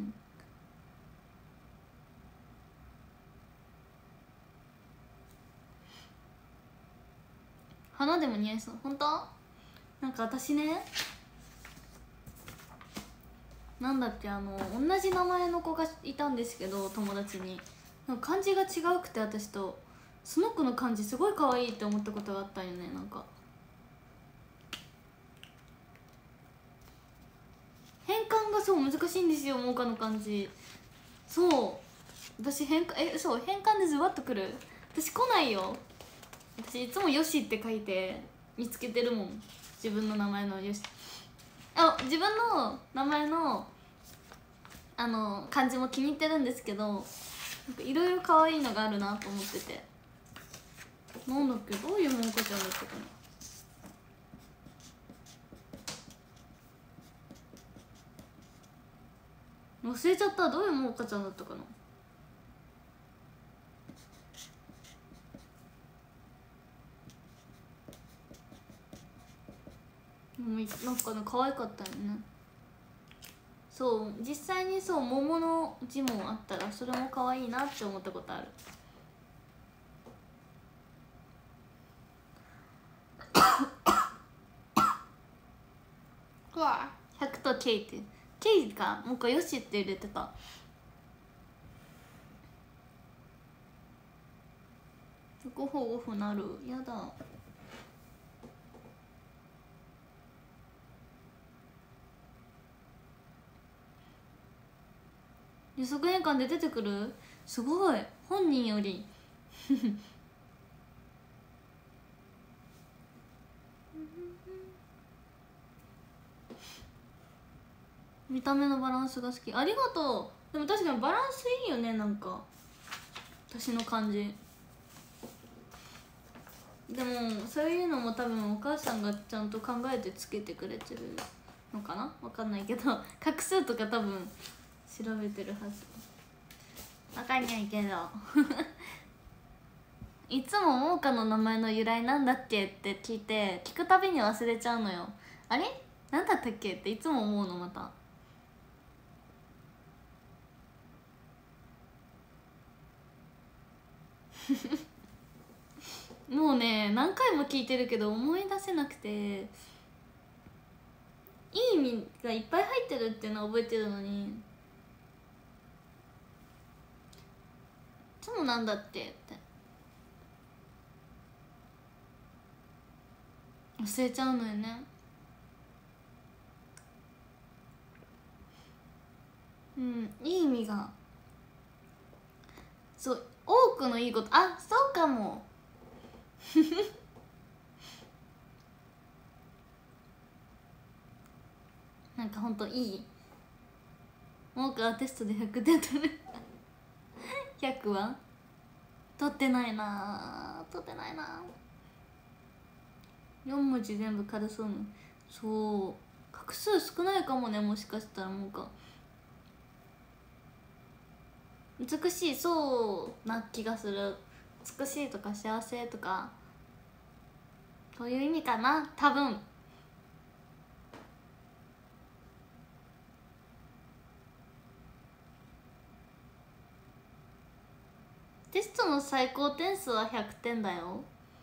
花でも似合いそう。本当？なんか私ね、なんだっけ、あの同じ名前の子がいたんですけど、友達になんか漢字が違うくて、私とその子の漢字すごい可愛いって思ったことがあったんよね。なんか変換がそう難しいんですよ、モカの漢字。そう私変換えそう変換でズバッとくる。私来ないよ。私いつもよしって書いて見つけてるもん、自分の名前のよし。あ、自分の名前のあの漢字も気に入ってるんですけど、いろいろ可愛いのがあるなと思ってて。なんだっけ、どういうもんかちゃんだったかな、忘れちゃった。どういうもんかちゃんだったかな。なんかね可愛かったよね。そう実際にそう桃の字もあったらそれも可愛いなって思ったことある。うわひゃくとケイって、ケイかもう一回よしって入れてた。ごほごほなる、やだ。予測変換で出てくる、すごい。本人より見た目のバランスが好き。ありがとう。でも確かにバランスいいよね。なんか私の感じでもそういうのも多分お母さんがちゃんと考えてつけてくれてるのかな、わかんないけど画数とか多分調べてるはず。わかんないけどいつもモーカの名前の由来なんだっけって聞いて、聞くたびに忘れちゃうのよ。あれなんだったっけっていつも思うの。またもうね何回も聞いてるけど思い出せなくて、いい意味がいっぱい入ってるっていうのは覚えてるのに、いつもなんだってって忘れちゃうのよね。うんいい意味が、そう多くのいいこと、あそうかもなんかほんといい。モーカーテストでひゃくてん取るひゃくは取ってないな、取ってないな。よん文字全部軽そうな。そう画数少ないかもね、もしかしたら。もうか美しいそうな気がする。美しいとか幸せとかそういう意味かな多分。テストの最高点数はひゃくてんだよ。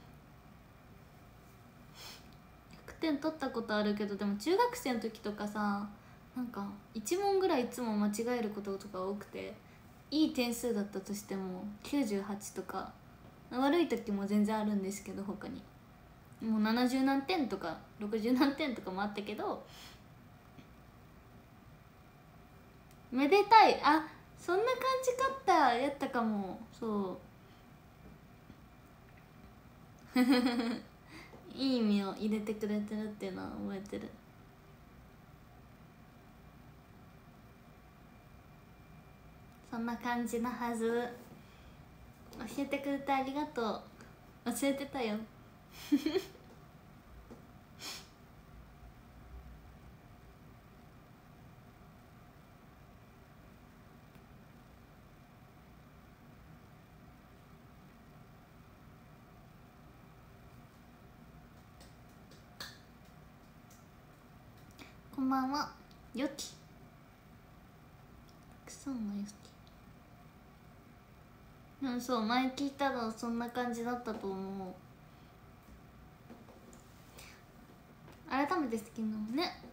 ひゃくてん取ったことあるけど、でも中学生の時とかさ、なんかいち問ぐらいいつも間違えることとか多くて、いい点数だったとしてもきゅうじゅうはちとか、悪い時も全然あるんですけど、他にもうななじゅう何点とかろくじゅう何点とかもあったけど、 めでたい、あ、そんな感じかったやったかも。そういい意味を入れてくれてるっていうのは覚えてる。そんな感じなはず。教えてくれてありがとう。教えてたよこんばんは。よきたくさんのよき。うん、そう、前聞いたらそんな感じだったと思う。改めて好きなのね。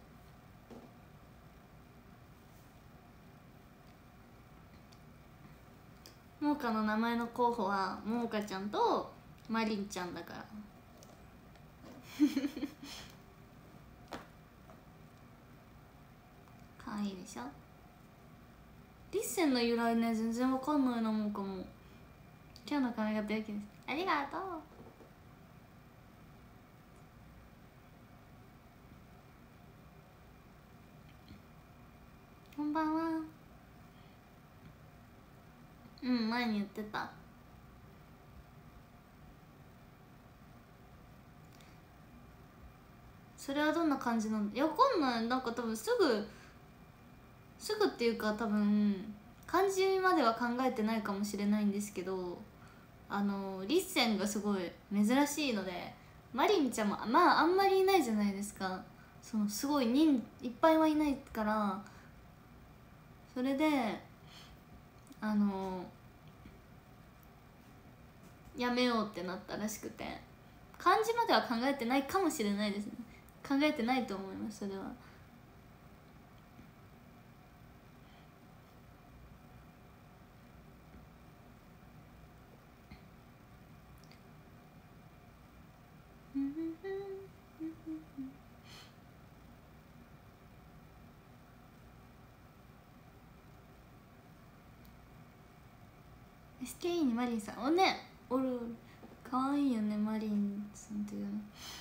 ももかの名前の候補はももかちゃんとまりんちゃんだからかわいいでしょ。リッセンの由来ね、全然わかんないな。もんかも今日の髪型よきです。ありがとう。こんばんは。うん、前に言ってた。それはどんな感じなんだ。いや、わかんない。なんか多分すぐすぐっていうか、多分漢字までは考えてないかもしれないんですけど、あのリッセンがすごい珍しいので、マリンちゃんもまああんまりいないじゃないですか。そのすごい人いっぱいはいないから、それであのやめようってなったらしくて、漢字までは考えてないかもしれないですね。考えてないと思います、それは。エスケーイー にマリンさんおね、おるおる。かわいいよね、マリンさんっていうの。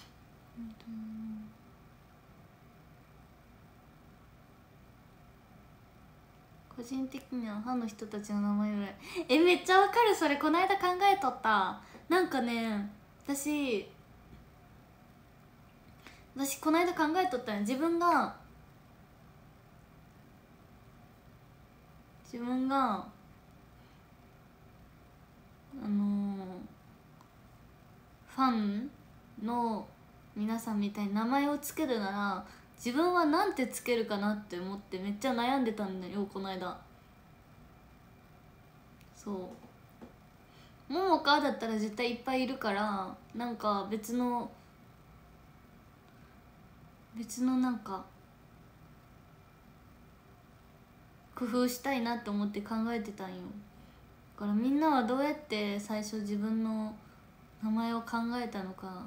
個人的にはファンの人たちの名前ぐらい。え、めっちゃわかる。それこの間考えとった。なんかね、私私この間考えとったんや。自分が自分があのー、ファンの皆さんみたいに名前をつけるなら自分はなんてつけるかなって思ってめっちゃ悩んでたんだよ、この間。そうももかだったら絶対いっぱいいるから、なんか別の別のなんか工夫したいなって思って考えてたんよ。だからみんなはどうやって最初自分の名前を考えたのか。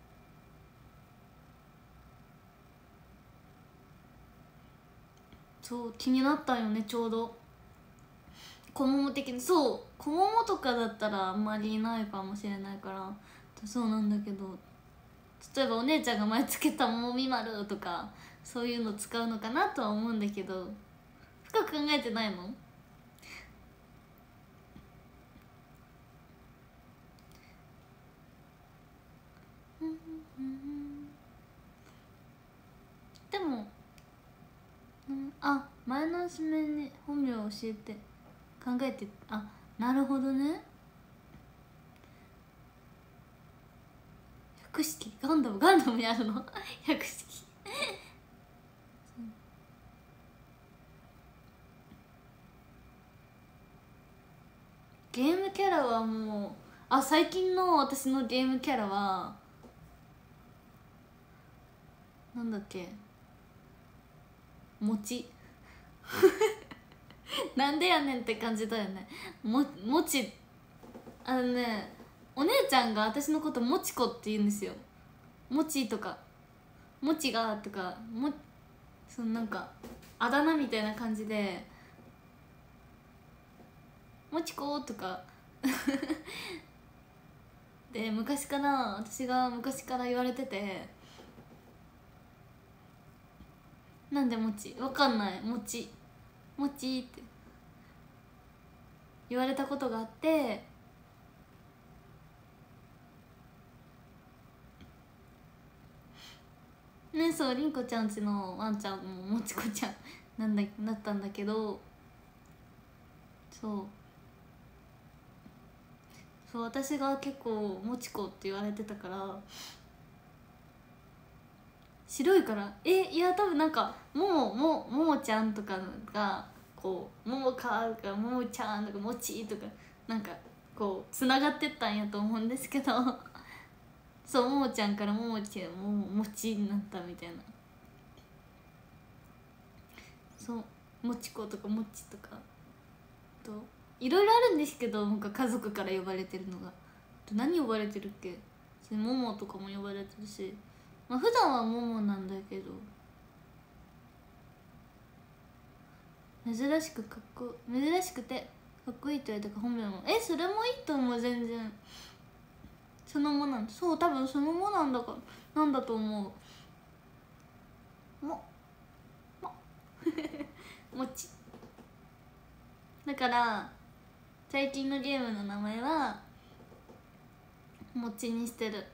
そう気になったんよね、ちょうど小桃的に。そう小桃とかだったらあんまりいないかもしれないからそうなんだけど、例えばお姉ちゃんが前つけた桃みまるとかそういうの使うのかなとは思うんだけど、深く考えてないの？でも、うん、あ、前の指名に本名を教えて考えて、あ、なるほどね。百式ガンダムガンダムやるの百式ゲームキャラはもう、あ、最近の私のゲームキャラはなんだっけ、餅なんでやねんって感じだよね。ももち、あのね、お姉ちゃんが私のこともちこって言うんですよ。もちとかもちがとかも、そのなんかあだ名みたいな感じでもちこ」とかで昔から私が昔から言われてて「なんでもちわかんないもちもち」って言われたことがあって、ね、そうりんこちゃんちのワンちゃんももちこちゃんなんだなったんだけど、そうそう私が結構もちこって言われてたから、白いから「えいや多分なんかもももももちゃん」とかがこう「ももか」とか「ももちゃん」とか「もち」とかなんかこうつながってったんやと思うんですけどそうももちゃんからももちもももちになったみたいな。そうもちことかもちとかといろいろあるんですけど、なんか家族から呼ばれてるのが何呼ばれてるっけ、ももとかも呼ばれてるし、まあ普段はももなんだけど珍しくかっこ珍しくてかっこいいって言われたから本名もえそれもいいと思う。全然そのもなんそう多分そのもなんだからなんだと思う。もももちだから最近のゲームの名前はもちにしてる。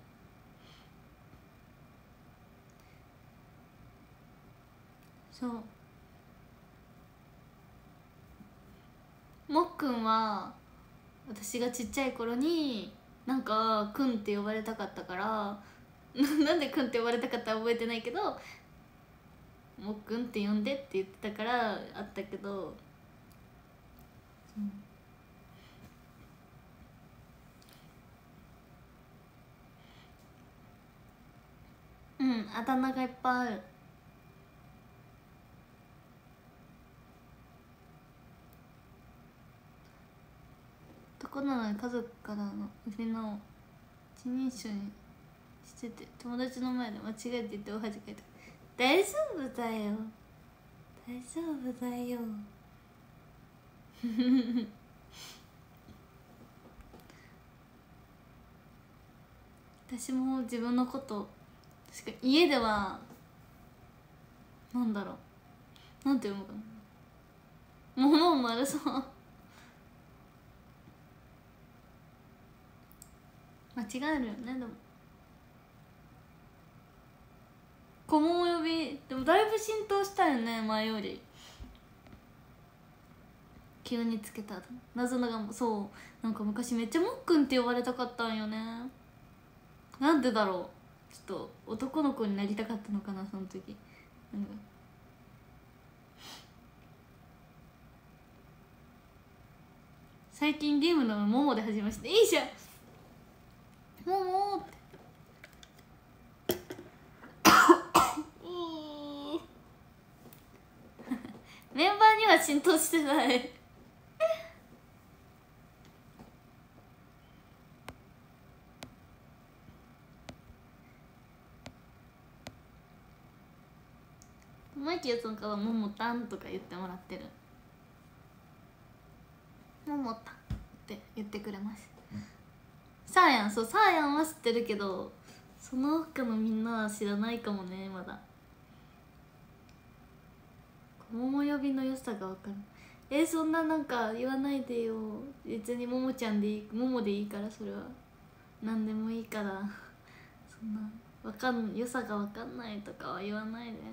そうもっくんは私がちっちゃい頃になんかくんって呼ばれたかったからなんでくんって呼ばれたかったら覚えてないけどもっくんって呼んでって言ってたからあったけど、うん、うん、あだ名がいっぱいある。男なのに家族からの売りの一人称にしてて友達の前で間違えて言ってお恥かいた。大丈夫だよ大丈夫だよ私も自分のこと確か家ではなんだろうなんて読むかな、もも丸そう間違えるよね。でも子も呼びでもだいぶ浸透したよね前より。急につけた謎のがもそうなんか昔めっちゃもっくんって呼ばれたかったんよね。なんでだろう、ちょっと男の子になりたかったのかなその時。なんか最近ゲームのももで始めました。いいじゃんももってメンバーには浸透してないマイキーさんからももたんとか言ってもらってる。ももたんって言ってくれます。サーヤンそうサーヤンは知ってるけどその他のみんなは知らないかもねまだ。もも呼びの良さが分かる。えー、そんななんか言わないでよ。別にももちゃんでいいももでいいからそれは何でもいいからそんなわかん良さが分かんないとかは言わないで。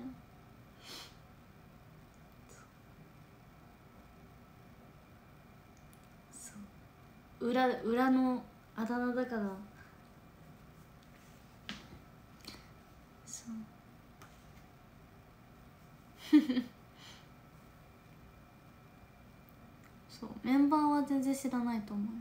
そう裏裏のあだ名だからそうそうメンバーは全然知らないと思います。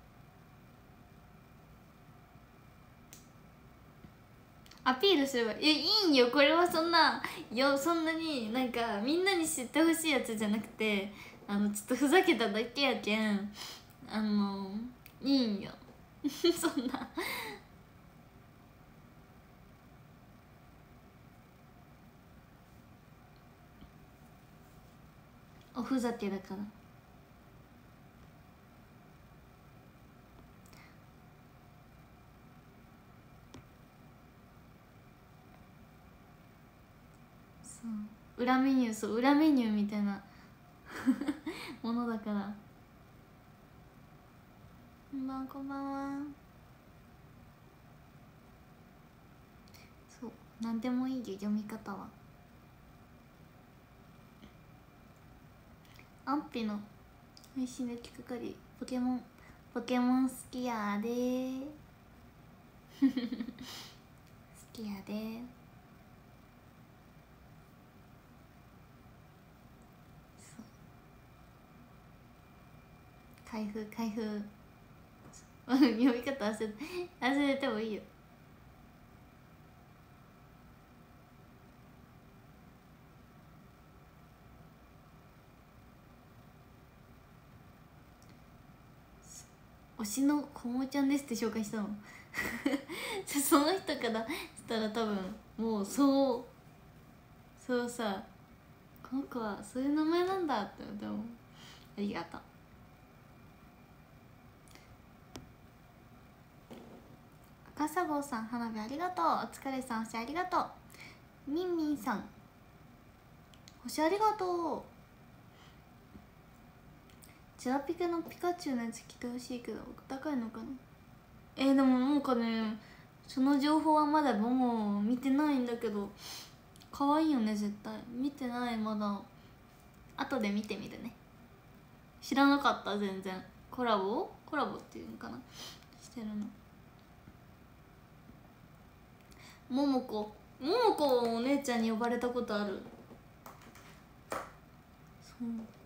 アピールすればいやいいんよ。これはそんなよそんなになんかみんなに知ってほしいやつじゃなくてあのちょっとふざけただけやけんあのいいんよそんなおふざけだから。 そう裏メニュー、そう裏メニューみたいなものだから。こんばんこんばんは。そうなんでもいいよ読み方は。アンピの配信で聞くかりポケモンポケモン好きやでー好きやでー。そう開封開封読み方忘れて忘れてもいいよ。推しのこもちゃんですって紹介したのその人からしたら多分もうそうそうさ、この子はそういう名前なんだって思ってもありがとう。赤砂郷さん花火ありがとう。お疲れさん星ありがとう。みんみんさん星ありがとう。ジャラピケのピカチュウのやつ着てほしいけど高いのかな。えー、でもなんかねその情報はまだもう見てないんだけど可愛いよね絶対。見てないまだ。後で見てみるね。知らなかった全然。コラボコラボっていうのかなしてるの。ももこももこお姉ちゃんに呼ばれたことある。そう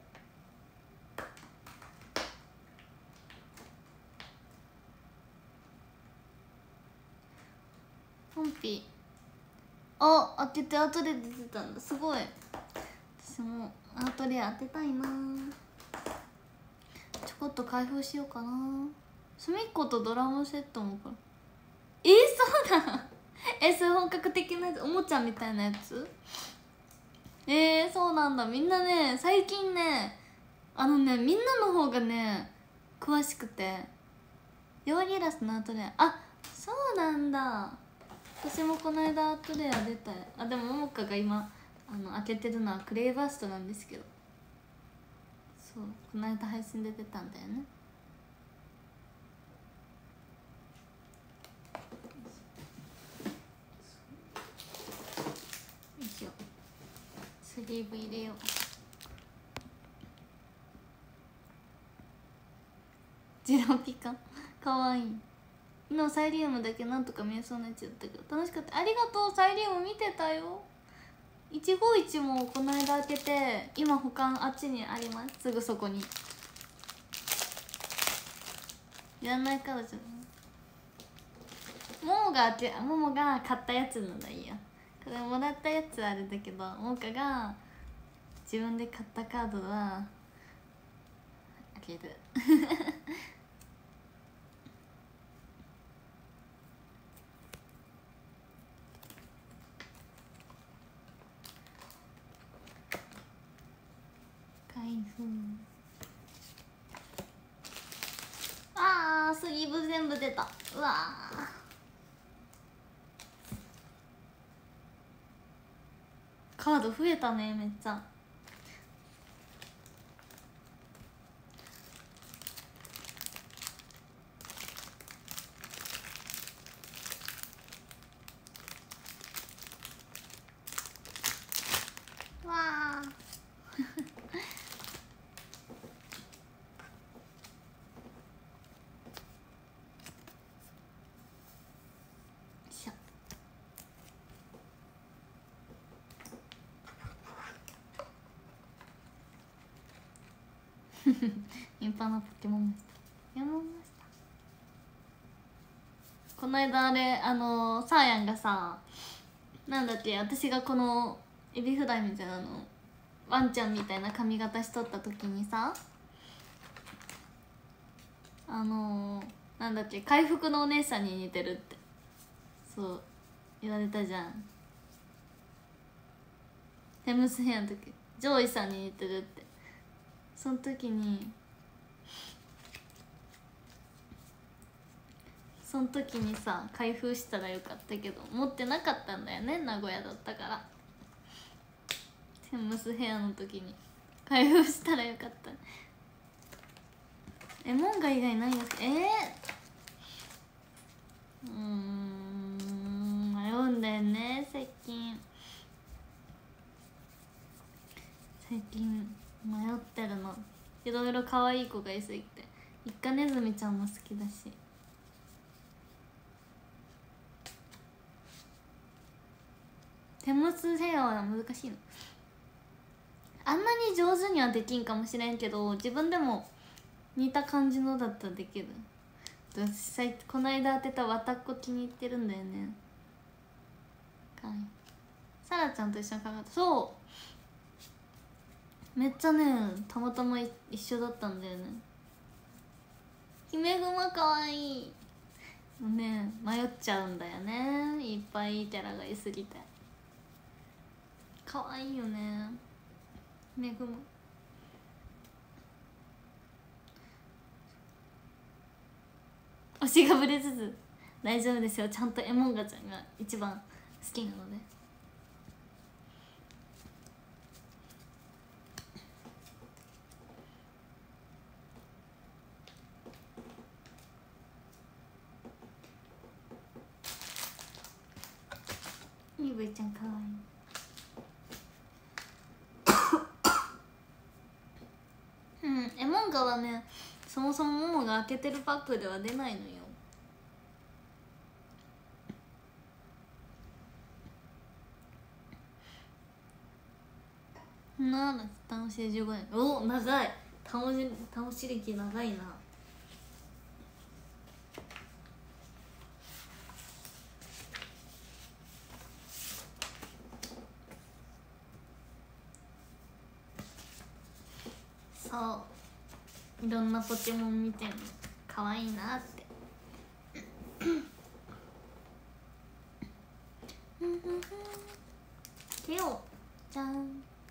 ポンピあ当てて後で出てたんだ。すごい。私も後で当てたいな。ちょこっと開封しようかな。すみっことドラムセットもかえー、そうだえそれ本格的なやつおもちゃみたいなやつ。えー、そうなんだ。みんなね最近ねあのねみんなの方がね詳しくてヨーギラスの後であそうなんだ。私もこの間アートレア出たよ。あでもももかが今あの開けてるのはクレイバーストなんですけど、そうこの間配信で出たんだよね。よいしょスリーブ入れよう。ジラピカかわいい。のサイリウムだけなんとか見えそうなやつやったけど楽しかった。ありがとう。サイリウム見てたよ。いちごいちもこの間開けて今保管あっちにあります。すぐそこに。いらないからじゃない。ももが開けももが買ったやつならいいや。これもらったやつはあれだけどももかが自分で買ったカードは開ける開封。あースリーブ全部出た。うわカード増えたねめっちゃ。わあしょインパのポケモンでした。読みました。この間あれあのー、サーヤンがさなんだっけ私がこのエビフライみたいなのワンちゃんみたいな髪型しとった時にさあのー、なんだっけ回復のお姉さんに似てるってそう言われたじゃん。テムスヘアの時ジョイさんに似てるって。その時にその時にさ開封したらよかったけど持ってなかったんだよね名古屋だったから。 テンムスヘアの時に開封したらよかった。えモンガ以外ないやつえー、うーん迷うんだよね最近。最近迷ってるの。いろいろ可愛い子がいすぎて。一家ネズミちゃんも好きだし。テムスヘアは難しいの。あんなに上手にはできんかもしれんけど、自分でも似た感じのだったらできる。私この間当てたわたっこ気に入ってるんだよね。かわいい。さらちゃんと一緒に考えた。そうめっちゃねたまたま一緒だったんだよね。姫熊かわいいね。迷っちゃうんだよね、いっぱいいいキャラがいすぎて。かわいいよね姫熊。推しがぶれつつ大丈夫ですよ。ちゃんとエモンガちゃんが一番好きなので。イーブイちゃんかわいいうんエモンガはねそもそもモモが開けてるパックでは出ないのよ。なあ楽しいじゅうごねん。お長い。楽し楽し歴長いな。そういろんなポケモン見てるのかわいいなってケオじゃん。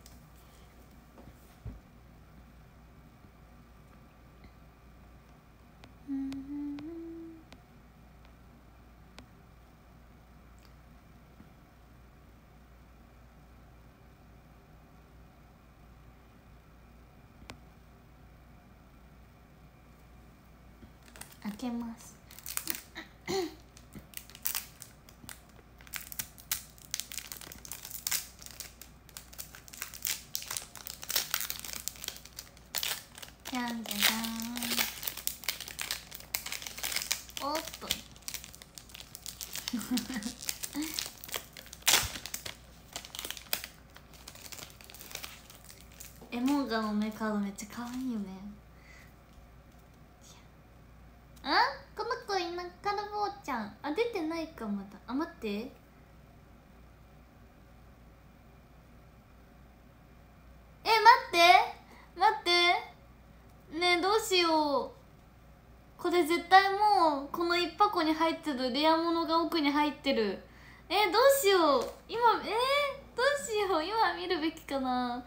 開けますじゃんじゃじゃーん。おっとエモンガのねカードめっちゃ可愛いよね。あこの子いなカルボーちゃんあ出てないかまだ。あ待ってえ待って待ってねえどうしよう。これ絶対もうこの一箱に入ってるレアものが奥に入ってる。えどうしよう今えー、どうしよう今見るべきかな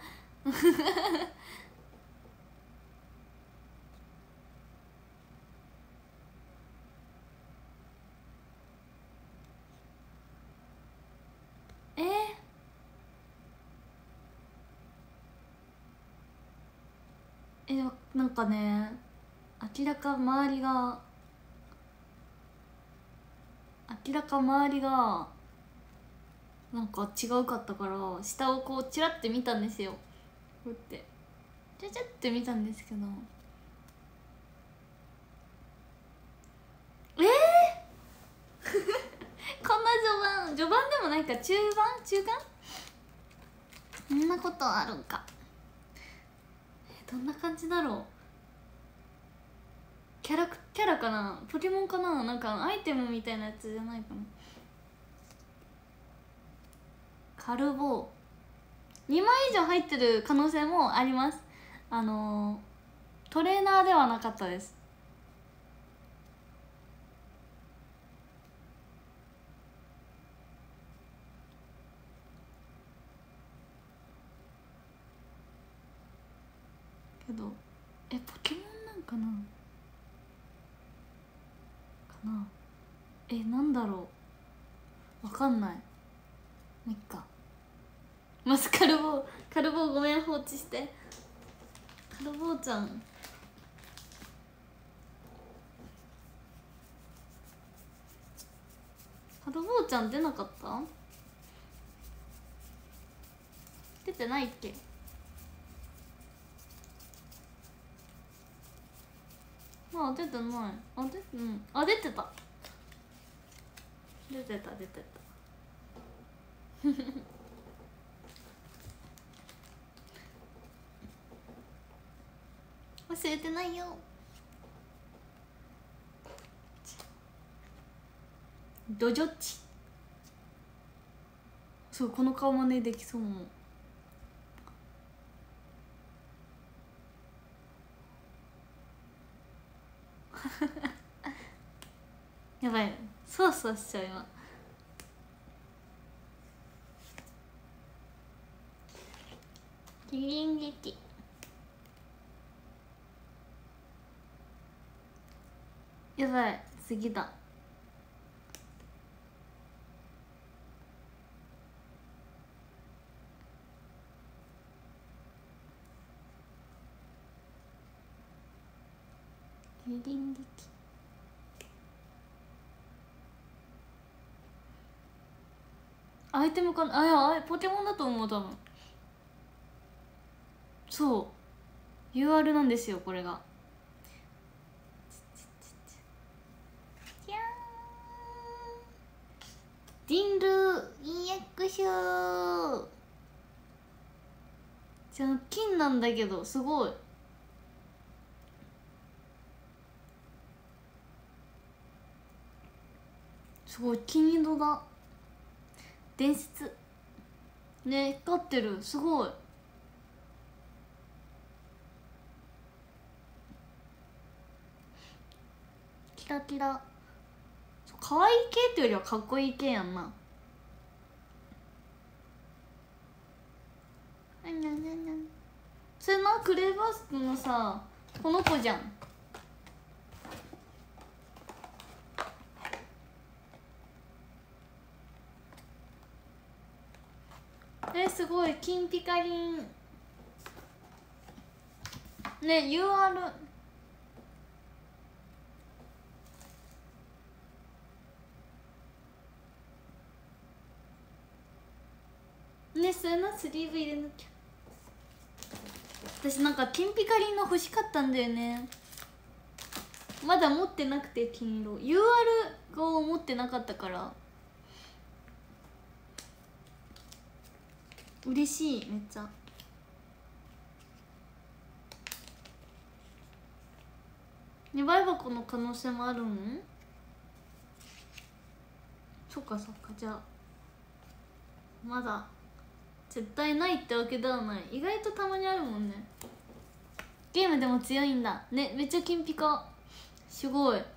えー、えなんかね明らか周りが明らか周りがなんか違うかったから下をこうチラッて見たんですよ。こうやってチャチャって見たんですけどえーこんな序盤序盤でもないか中盤中間そんなことあるんか。えどんな感じだろう。キャラクキャラかなポケモンかななんかアイテムみたいなやつじゃないかな。カルボーにまい以上入ってる可能性もあります。あのー、トレーナーではなかったです。けどえポケモンなんかなかなえなんだろうわかんない。もういっかマスカルボカルボごめん放置して。カルボちゃんカルボちゃん出なかった？出てないっけ？あ、出てない。あ、出て、うん。あ、出てた。出てた、出てた。忘れてないよ。ドジョッチ。そう、この顔真似できそうもん。やばい、そうそうしちゃう今。キリン劇。やばい、次だ。キリン劇。アイテムかなあ。いや、あポケモンだと思う多分。そう ユーアール なんですよこれが。じゃーん、ディンルー イーエックス じゃあ金なんだけどすごい。すごい金色だ。伝説ね、光ってる、すごい。キラキラ。可愛い系っていうよりはかっこいい系やんな。それな、クレーバースのさこの子じゃん。え、すごい。金ピカリンね。 ユーアール ね、それな、スリーブ入れなきゃ。私なんか金ピカリンの欲しかったんだよね。まだ持ってなくて金色 ユーアール を持ってなかったから嬉しい。めっちゃにばい箱の可能性もあるん？そっかそっか。じゃあまだ絶対ないってわけではない。意外とたまにあるもんね。ゲームでも強いんだね。めっちゃ金ピカ、すごい。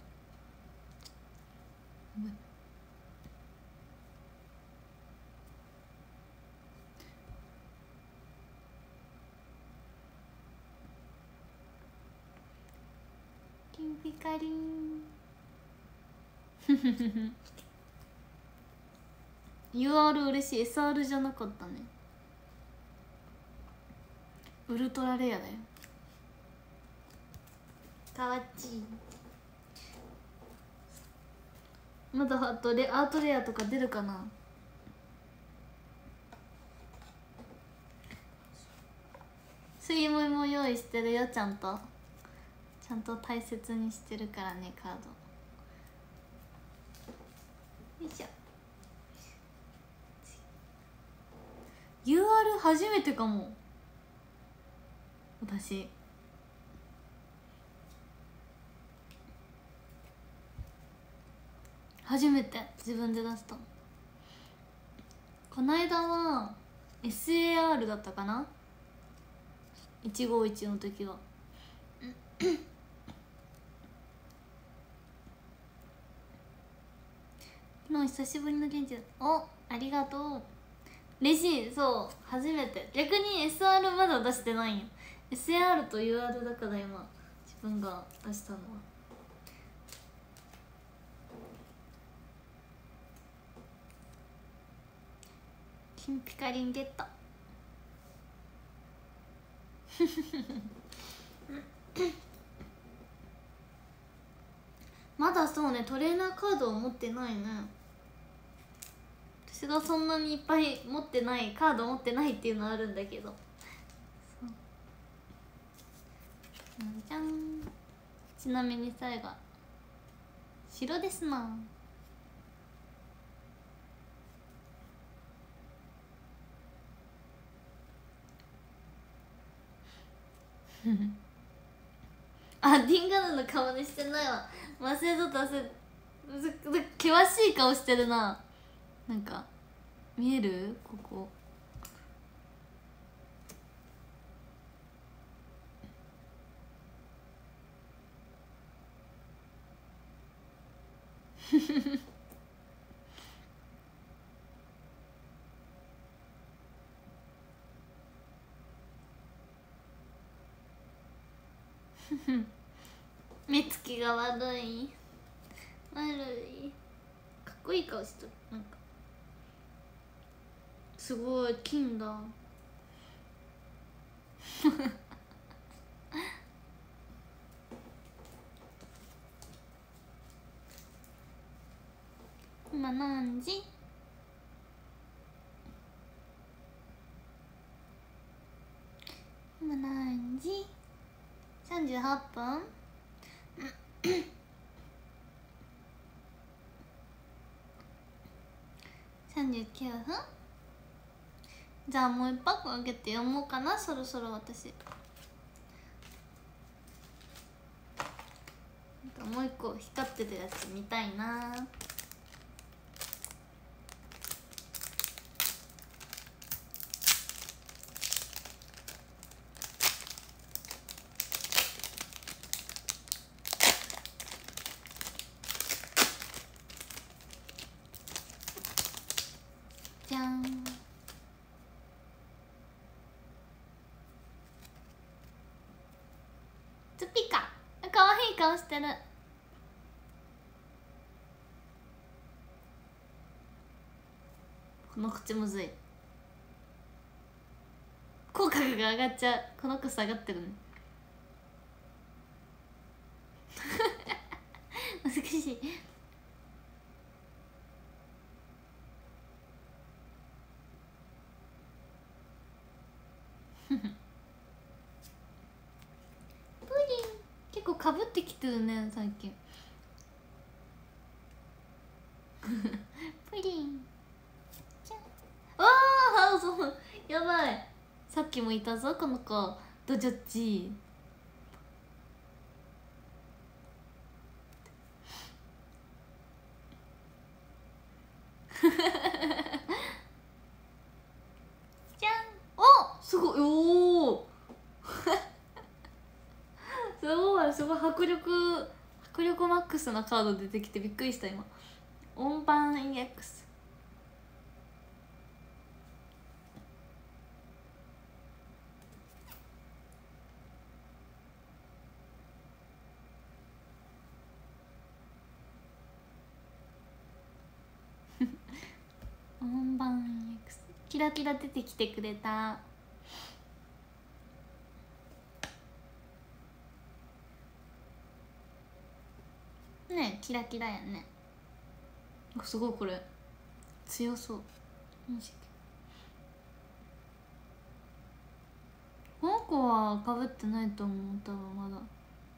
金ピカリンユーアール 嬉しい。 エスアール じゃなかったね。ウルトラレアだよ。かわちい。まだあとレアートレアとか出るかな。水もも用意してるよ。ちゃんとちゃんと大切にしてるからね、カード。よいしょ。 ユーアール 初めてかも私。初めて自分で出した。この間は エスエーアール だったかな、いちごいちの時は。昨日久しぶりの現地だ。お、ありがとう。嬉しい。そう、初めて。逆に エスアール まだ出してないんよ。 エスエーアール と ユーアール だから今自分が出したのは。金ピカリンゲット。 まだそうね、トレーナーカードを持ってないね。私がそんなにいっぱい持ってない、カード持ってないっていうのはあるんだけど。そうじゃん。ちなみに最後白ですな。あ、ディンガヌの顔にしてないわ。忘れとった忘れ険しい顔してるな。なんか見えるここ。目つきが悪い悪い。かっこいい顔しとる。なんかすごい金だ。今何時？今何時？さんじゅうはっぷん。さんじゅうきゅうふん。じゃあもう一泊あげて読もうかな。そろそろ私もう一個光ってるやつ見たいな。じゃん。ツピカかわいい顔してる。この口むずい。口角が上がっちゃう。この子下がってるね。難しい。プリン結構かぶってきてるね最近。プリンじゃああそうやばい。さっきもいたぞこの子ドジョッチ。じゃん。おすごい。おおすごいすごい迫力迫力マックスなカード出てきてびっくりした今。音版 イーエックス。音版 イーエックス キラキラ出てきてくれた。ねえキラキラやね。すごいこれ強そう。この子はかぶってないと思う多分まだ。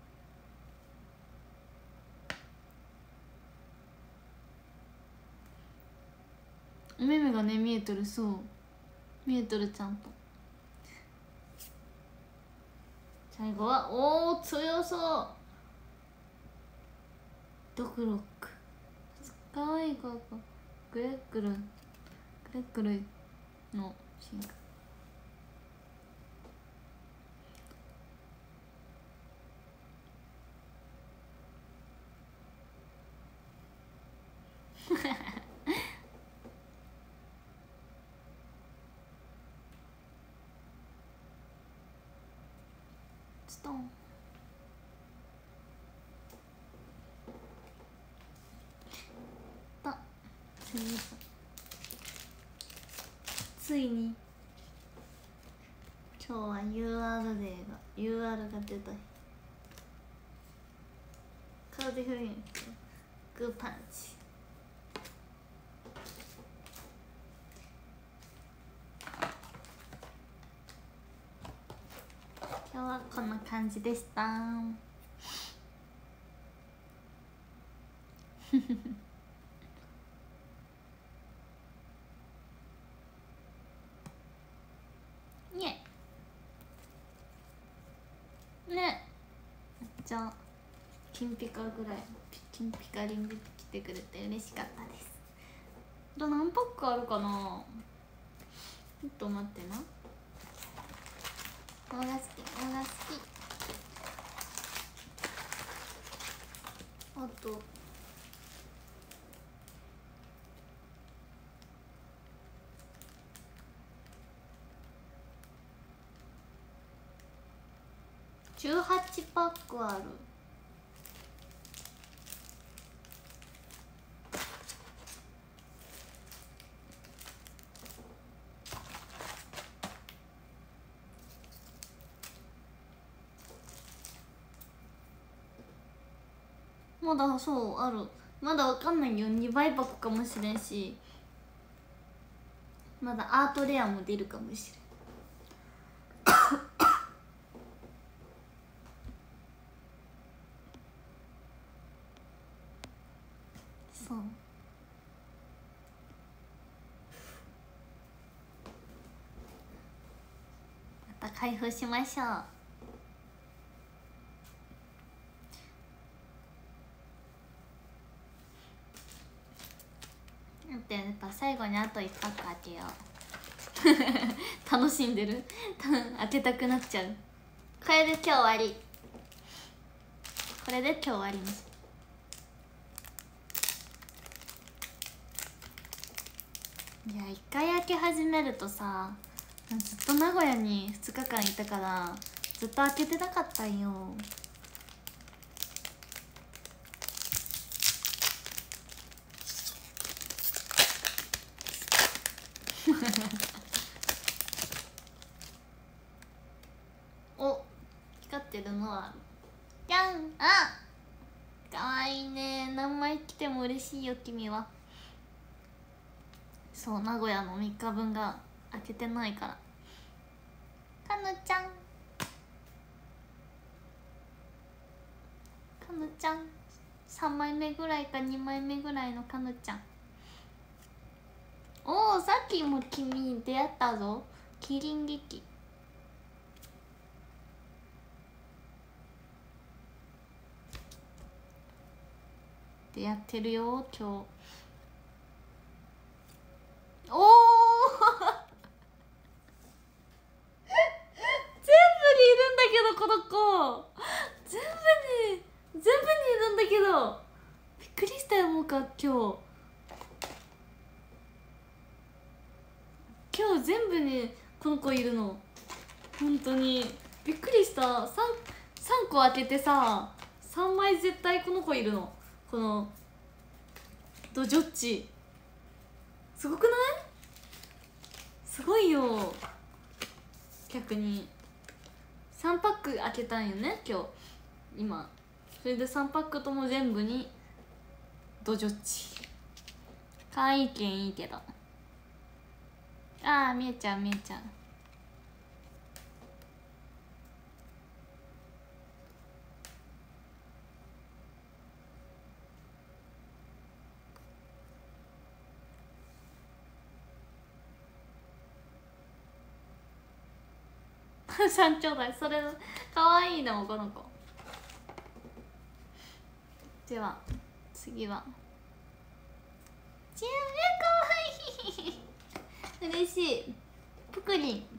お目目がね見えとる。そう見えとるちゃんと。最後はおお強そう。ドクロックかわいい子。グレッグルグレッグルの進化。ストンだ。ついに今日は ユーアール デーが ユーアール が出た日。風風にグーパンチ。今日はこんな感じでしたねねじゃあ金ピカぐらい金ピカリング来てくれて嬉しかったです。あと何パックあるかな。ちょっと待ってな。これが好き、これが好き。あとじゅうはちパックある。まだそうある。まだわかんないよ。にばい箱かもしれんし、まだアートレアも出るかもしれん。そう、また開封しましょう。やっぱ最後にあといちパック開けよう楽しんでる開けたくなっちゃう。これで今日終わり。これで今日終わりにしいや、一回開け始めるとさ、ずっと名古屋にふつかかんいたからずっと開けてなかったんよお、光ってるのはじゃん。あ、かわいいね。何枚来ても嬉しいよ君は。そう、名古屋のみっかぶんが開けてないから。かのちゃん、かのちゃん、さんまいめぐらいかにまいめぐらいのかのちゃん。おお、さっきも君出会ったぞ。キリン劇出会ってるよ今日。おお全部にいるんだけど、この子全部に全部にいるんだけど、びっくりしたよ。もうか今日今日全部にこの子いるの。本当にびっくりした。 3, 3個開けてさ、さんまい絶対この子いるの。このドジョッチすごくない？すごいよ。逆にさんパック開けたんよね今日今。それでさんパックとも全部にドジョッチ。かわいいけんいいけど。ああ、みえちゃんみえちゃん三丁台、それかわいいのこの子。では次はちゅうめかわいい嬉しい。ぷくりん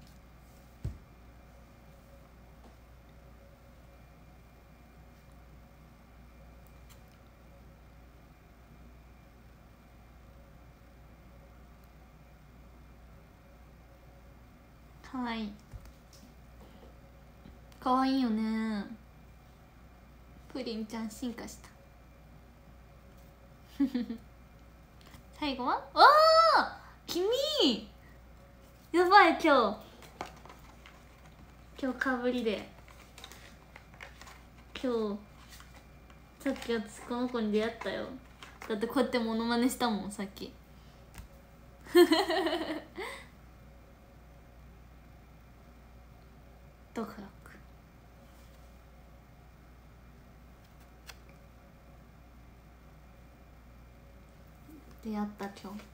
かわいい。かわいいよね。プリンちゃん進化した最後はおー君やばい。今日今日かぶりで今日さっき私この子に出会ったよ。だってこうやってモノマネしたもんさっきドクロック出会った今日。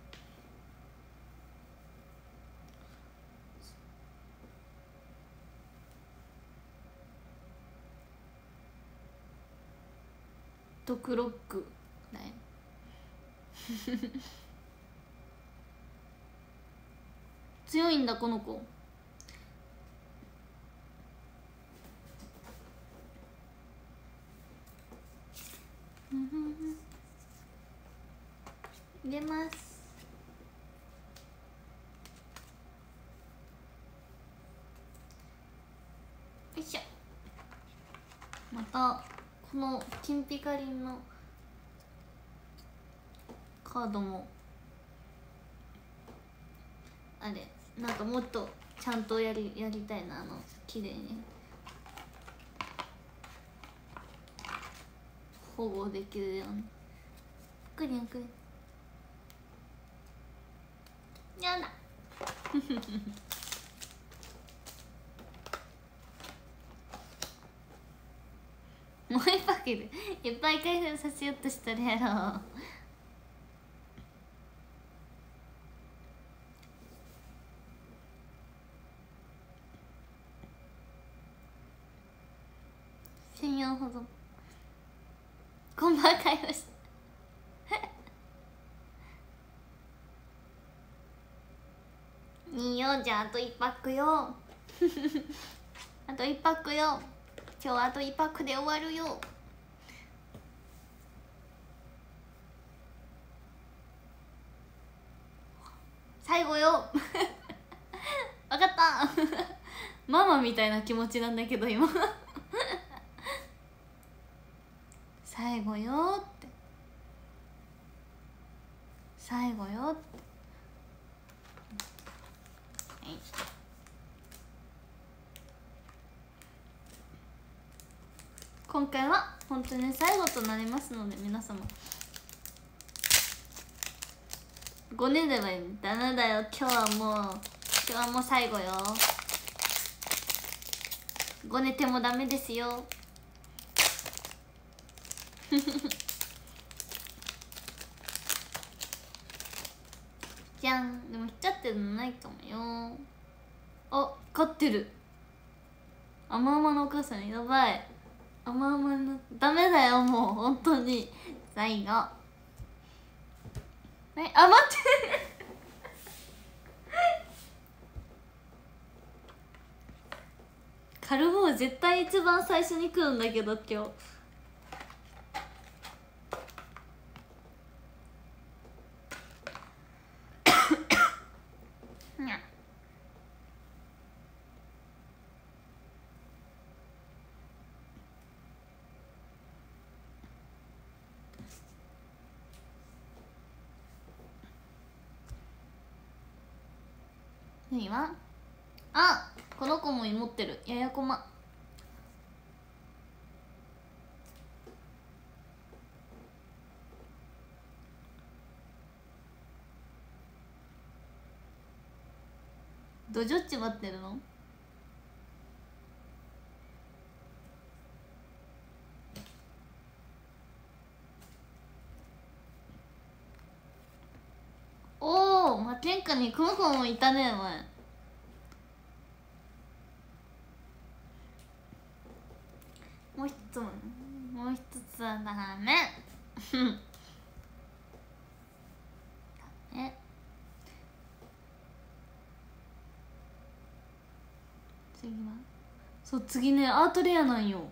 ドクロックだよ強いんだこの子。入れます。よいしょ。またこの金ピカリンのカードもあれなんかもっとちゃんとやりやりたいな。あの綺麗に保護できるように。クリンクリンやだもう一パックでいっぱい開封させようとしたらやろう。専用保存こんばんは開封したいいよ。じゃああといちパックよあといちパックよ。今日あといちパックで終わるよ。最後よわかったママみたいな気持ちなんだけど今最後よって最後よって、はい、今回は本当に最後となりますので皆様ごねではいい。ダメだよ今日はもう今日はもう最後よ。ごねてもダメですよじゃん。でも来ちゃってるのないかもよ。あ、勝ってる。甘々のお母さんやばい。甘々のダメだよもう本当に最後。え、あ、待ってカルボー絶対一番最初に来るんだけど今日にゃ何はあ、この子も持ってる。ややこまドジョッチ待ってるの。おお、まあ、天下にこの子もいたねお前。もう一つももう一つはダメダメ。次はそう次ねアートレアなんよ。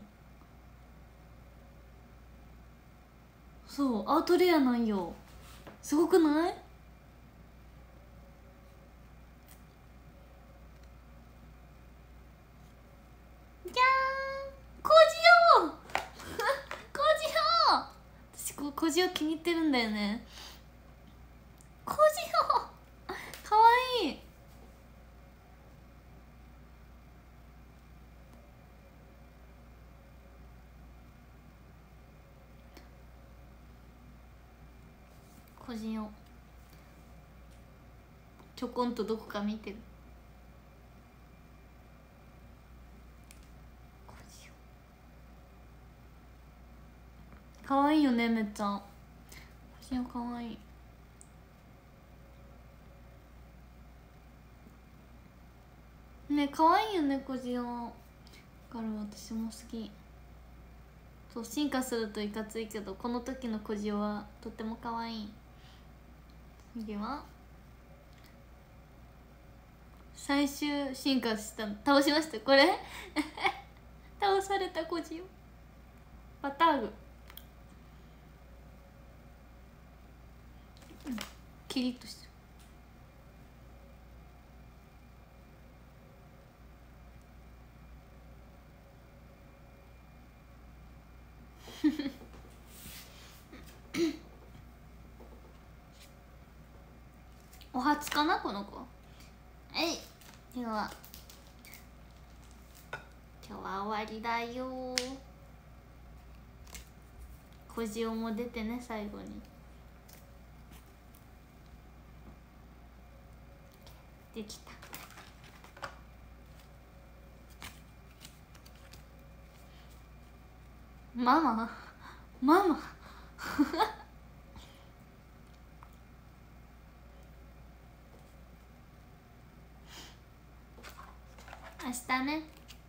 そうアートレアなんよ。すごくない？じゃーんコジオコジオ私こコジオ気に入ってるんだよね。コジオかわいい。 個人をちょこんとどこか見てる。かわいいよね、めっちゃ。個人かわいい。ね、かわいいよね、個人を。だから私も好き。そう進化するといかついけど、この時の小塩はとっても可愛い。次は最終進化したの倒しました。これ倒された小塩バターグ、うん、キリッとしてる。お初かなこの子。えい、今日は今日は終わりだよ。小塩も出てね、最後に。できた。ママママ明日ね。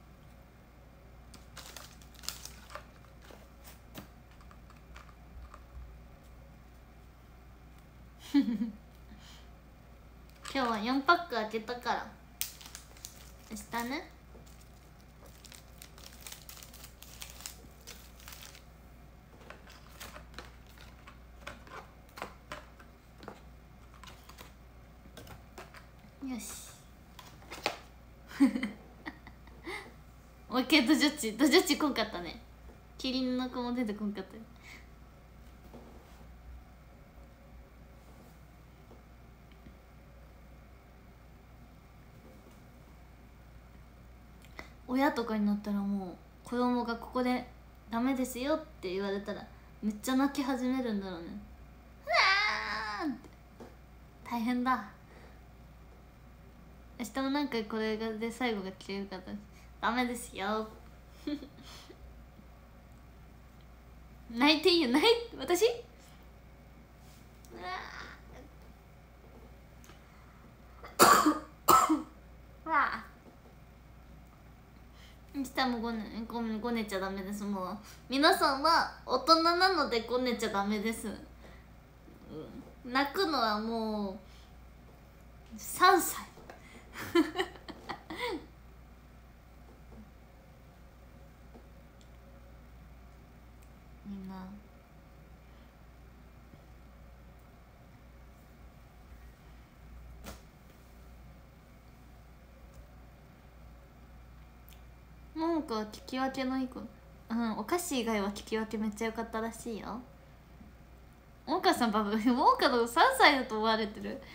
今日はよんパック開けたから明日ね。よしオッケー、ドジョッチドジョッチこんかったね。キリンの子も出てこんかったよ。親とかになったらもう子供がここでダメですよって言われたらめっちゃ泣き始めるんだろうね。うわーって大変だ。明日もなんかこれがで最後が切れるからダメですよ泣いていいよ、泣い私うわわ明日もごねごめんごねちゃダメです。もう皆さんは大人なのでごねちゃダメです、うん、泣くのはもうさんさいみんななんか聞き分けのいい子。うん、お菓子以外は聞き分けめっちゃ良かったらしいよ。大川さん、バブ大川のさんさいだと思われてる。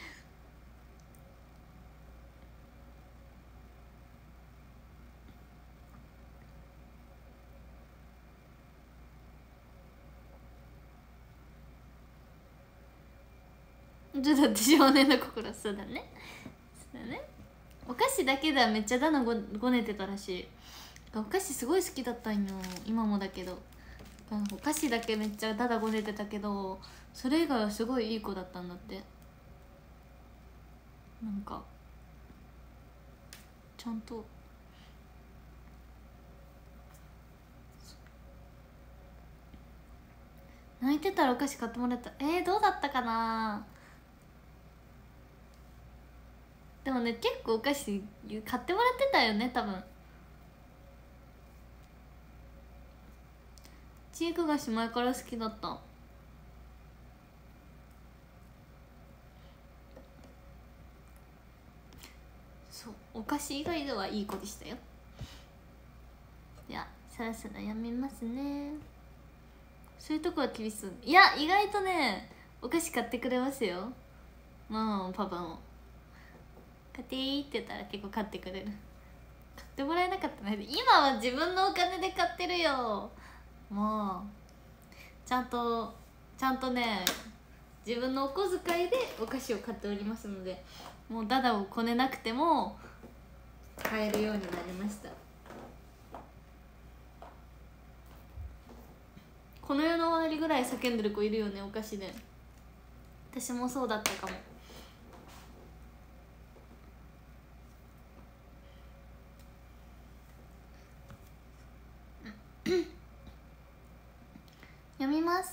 ちょっとだって少年の心。そうだね、そうだね。お菓子だけではめっちゃだなごごねてたらしい。お菓子すごい好きだったんよ、今もだけど。お菓子だけめっちゃだだごねてたけど、それ以外はすごいいい子だったんだって。なんかちゃんと泣いてたらお菓子買ってもらった。えー、どうだったかな。でもね、結構お菓子買ってもらってたよね、多分。チーク菓子前から好きだった。そう、お菓子以外ではいい子でしたよ。ではそろそろやめますね。そういうとこは厳しそう。いや、意外とねお菓子買ってくれますよ、ママもパパも。買っていいって言ったら結構買ってくれる。買ってもらえなかったね。今は自分のお金で買ってるよ。もうちゃんとちゃんとね自分のお小遣いでお菓子を買っておりますので、もうダダをこねなくても買えるようになりました。この世の終わりぐらい叫んでる子いるよね、お菓子で。私もそうだったかも。読みます。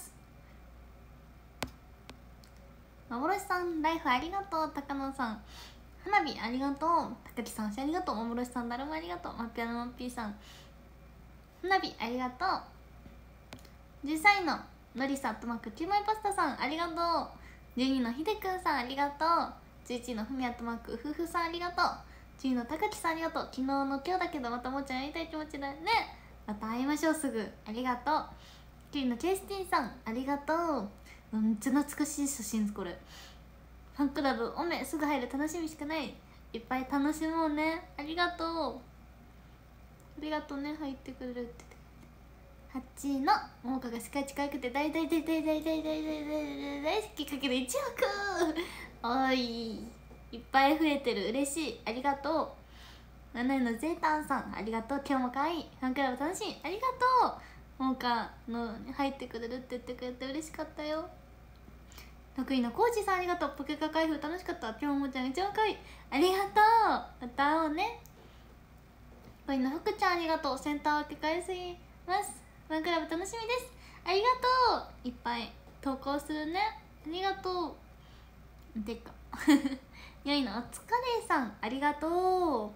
幻さん、ライフありがとう。高野さん、花火ありがとう。高木さん、ありがとう。幻さん、だるまありがとう。マピアノマッピーさん、花火ありがとう。じゅっさいののりさとまくきゅうまいパスタさん、ありがとう。じゅうにのひでくんさん、ありがとう。じゅういちのふみやとまく夫婦さん、ありがとう。じゅうにの高木さん、ありがとう。昨日の今日だけどまたもーちゃんやりたい気持ちだね。また会いましょうすぐ。ありがとう。きゅういのケイスティンさん、ありがとう。めっちゃ懐かしい写真これ。ファンクラブおめすぐ入る、楽しみしかない。いっぱい楽しもうね。ありがとう。ありがとうね、入ってくれるって。はちいのもうかが世界一可愛くて大大大大大大大大大大大好きかけるいちおく。おい、いっぱい増えてる、嬉しい、ありがとう。なないのゼータンさん、ありがとう。今日も可愛い、ファンクラブ楽しい、ありがとう。もうかの入ってくれるって言ってくれて嬉しかったよ。ろくいのコーチさん、ありがとう。ポケカ開封楽しかった。今日もちゃん一番可愛い、ありがとう。また会おうね。ごいの福ちゃん、ありがとう。センター分け返すぎます。ファンクラブ楽しみです、ありがとう。いっぱい投稿するね、ありがとう。でかよいのお疲れさん、ありがとう。あ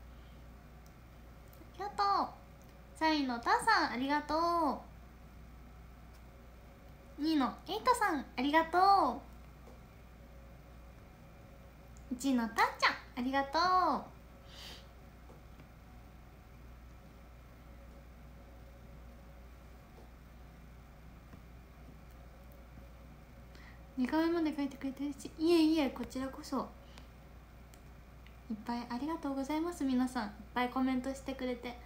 りがとう。さんいのたーさん、ありがとう。にいのえいとさん、ありがとう。いちいのたっちゃん、ありがとう。にかいまで書いてくれて嬉しい。いえいえ、こちらこそ。いっぱいありがとうございます。皆さんいっぱいコメントしてくれて、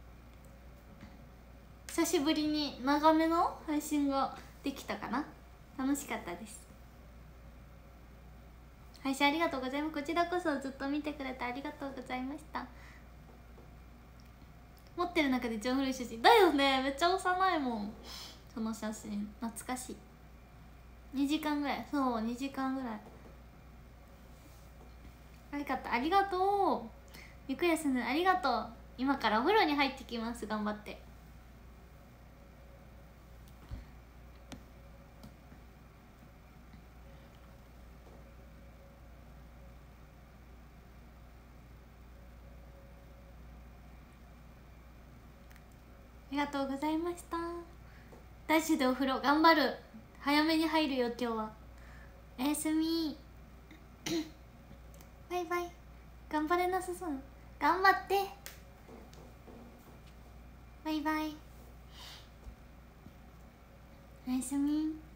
久しぶりに長めの配信ができたかな。楽しかったです。配信ありがとうございます。こちらこそずっと見てくれてありがとうございました。持ってる中で一番古い写真だよね。めっちゃ幼いもん、その写真。懐かしい。にじかんぐらい、そうにじかんぐらい。ありがとう、ありがとう。ゆくやすぬ、ありがとう。今からお風呂に入ってきます。頑張って。ありがとうございました。ダッシュでお風呂頑張る。早めに入るよ今日は。おやすみバイバイ。頑張れなさそう、頑張って。バイバイ、おやすみ。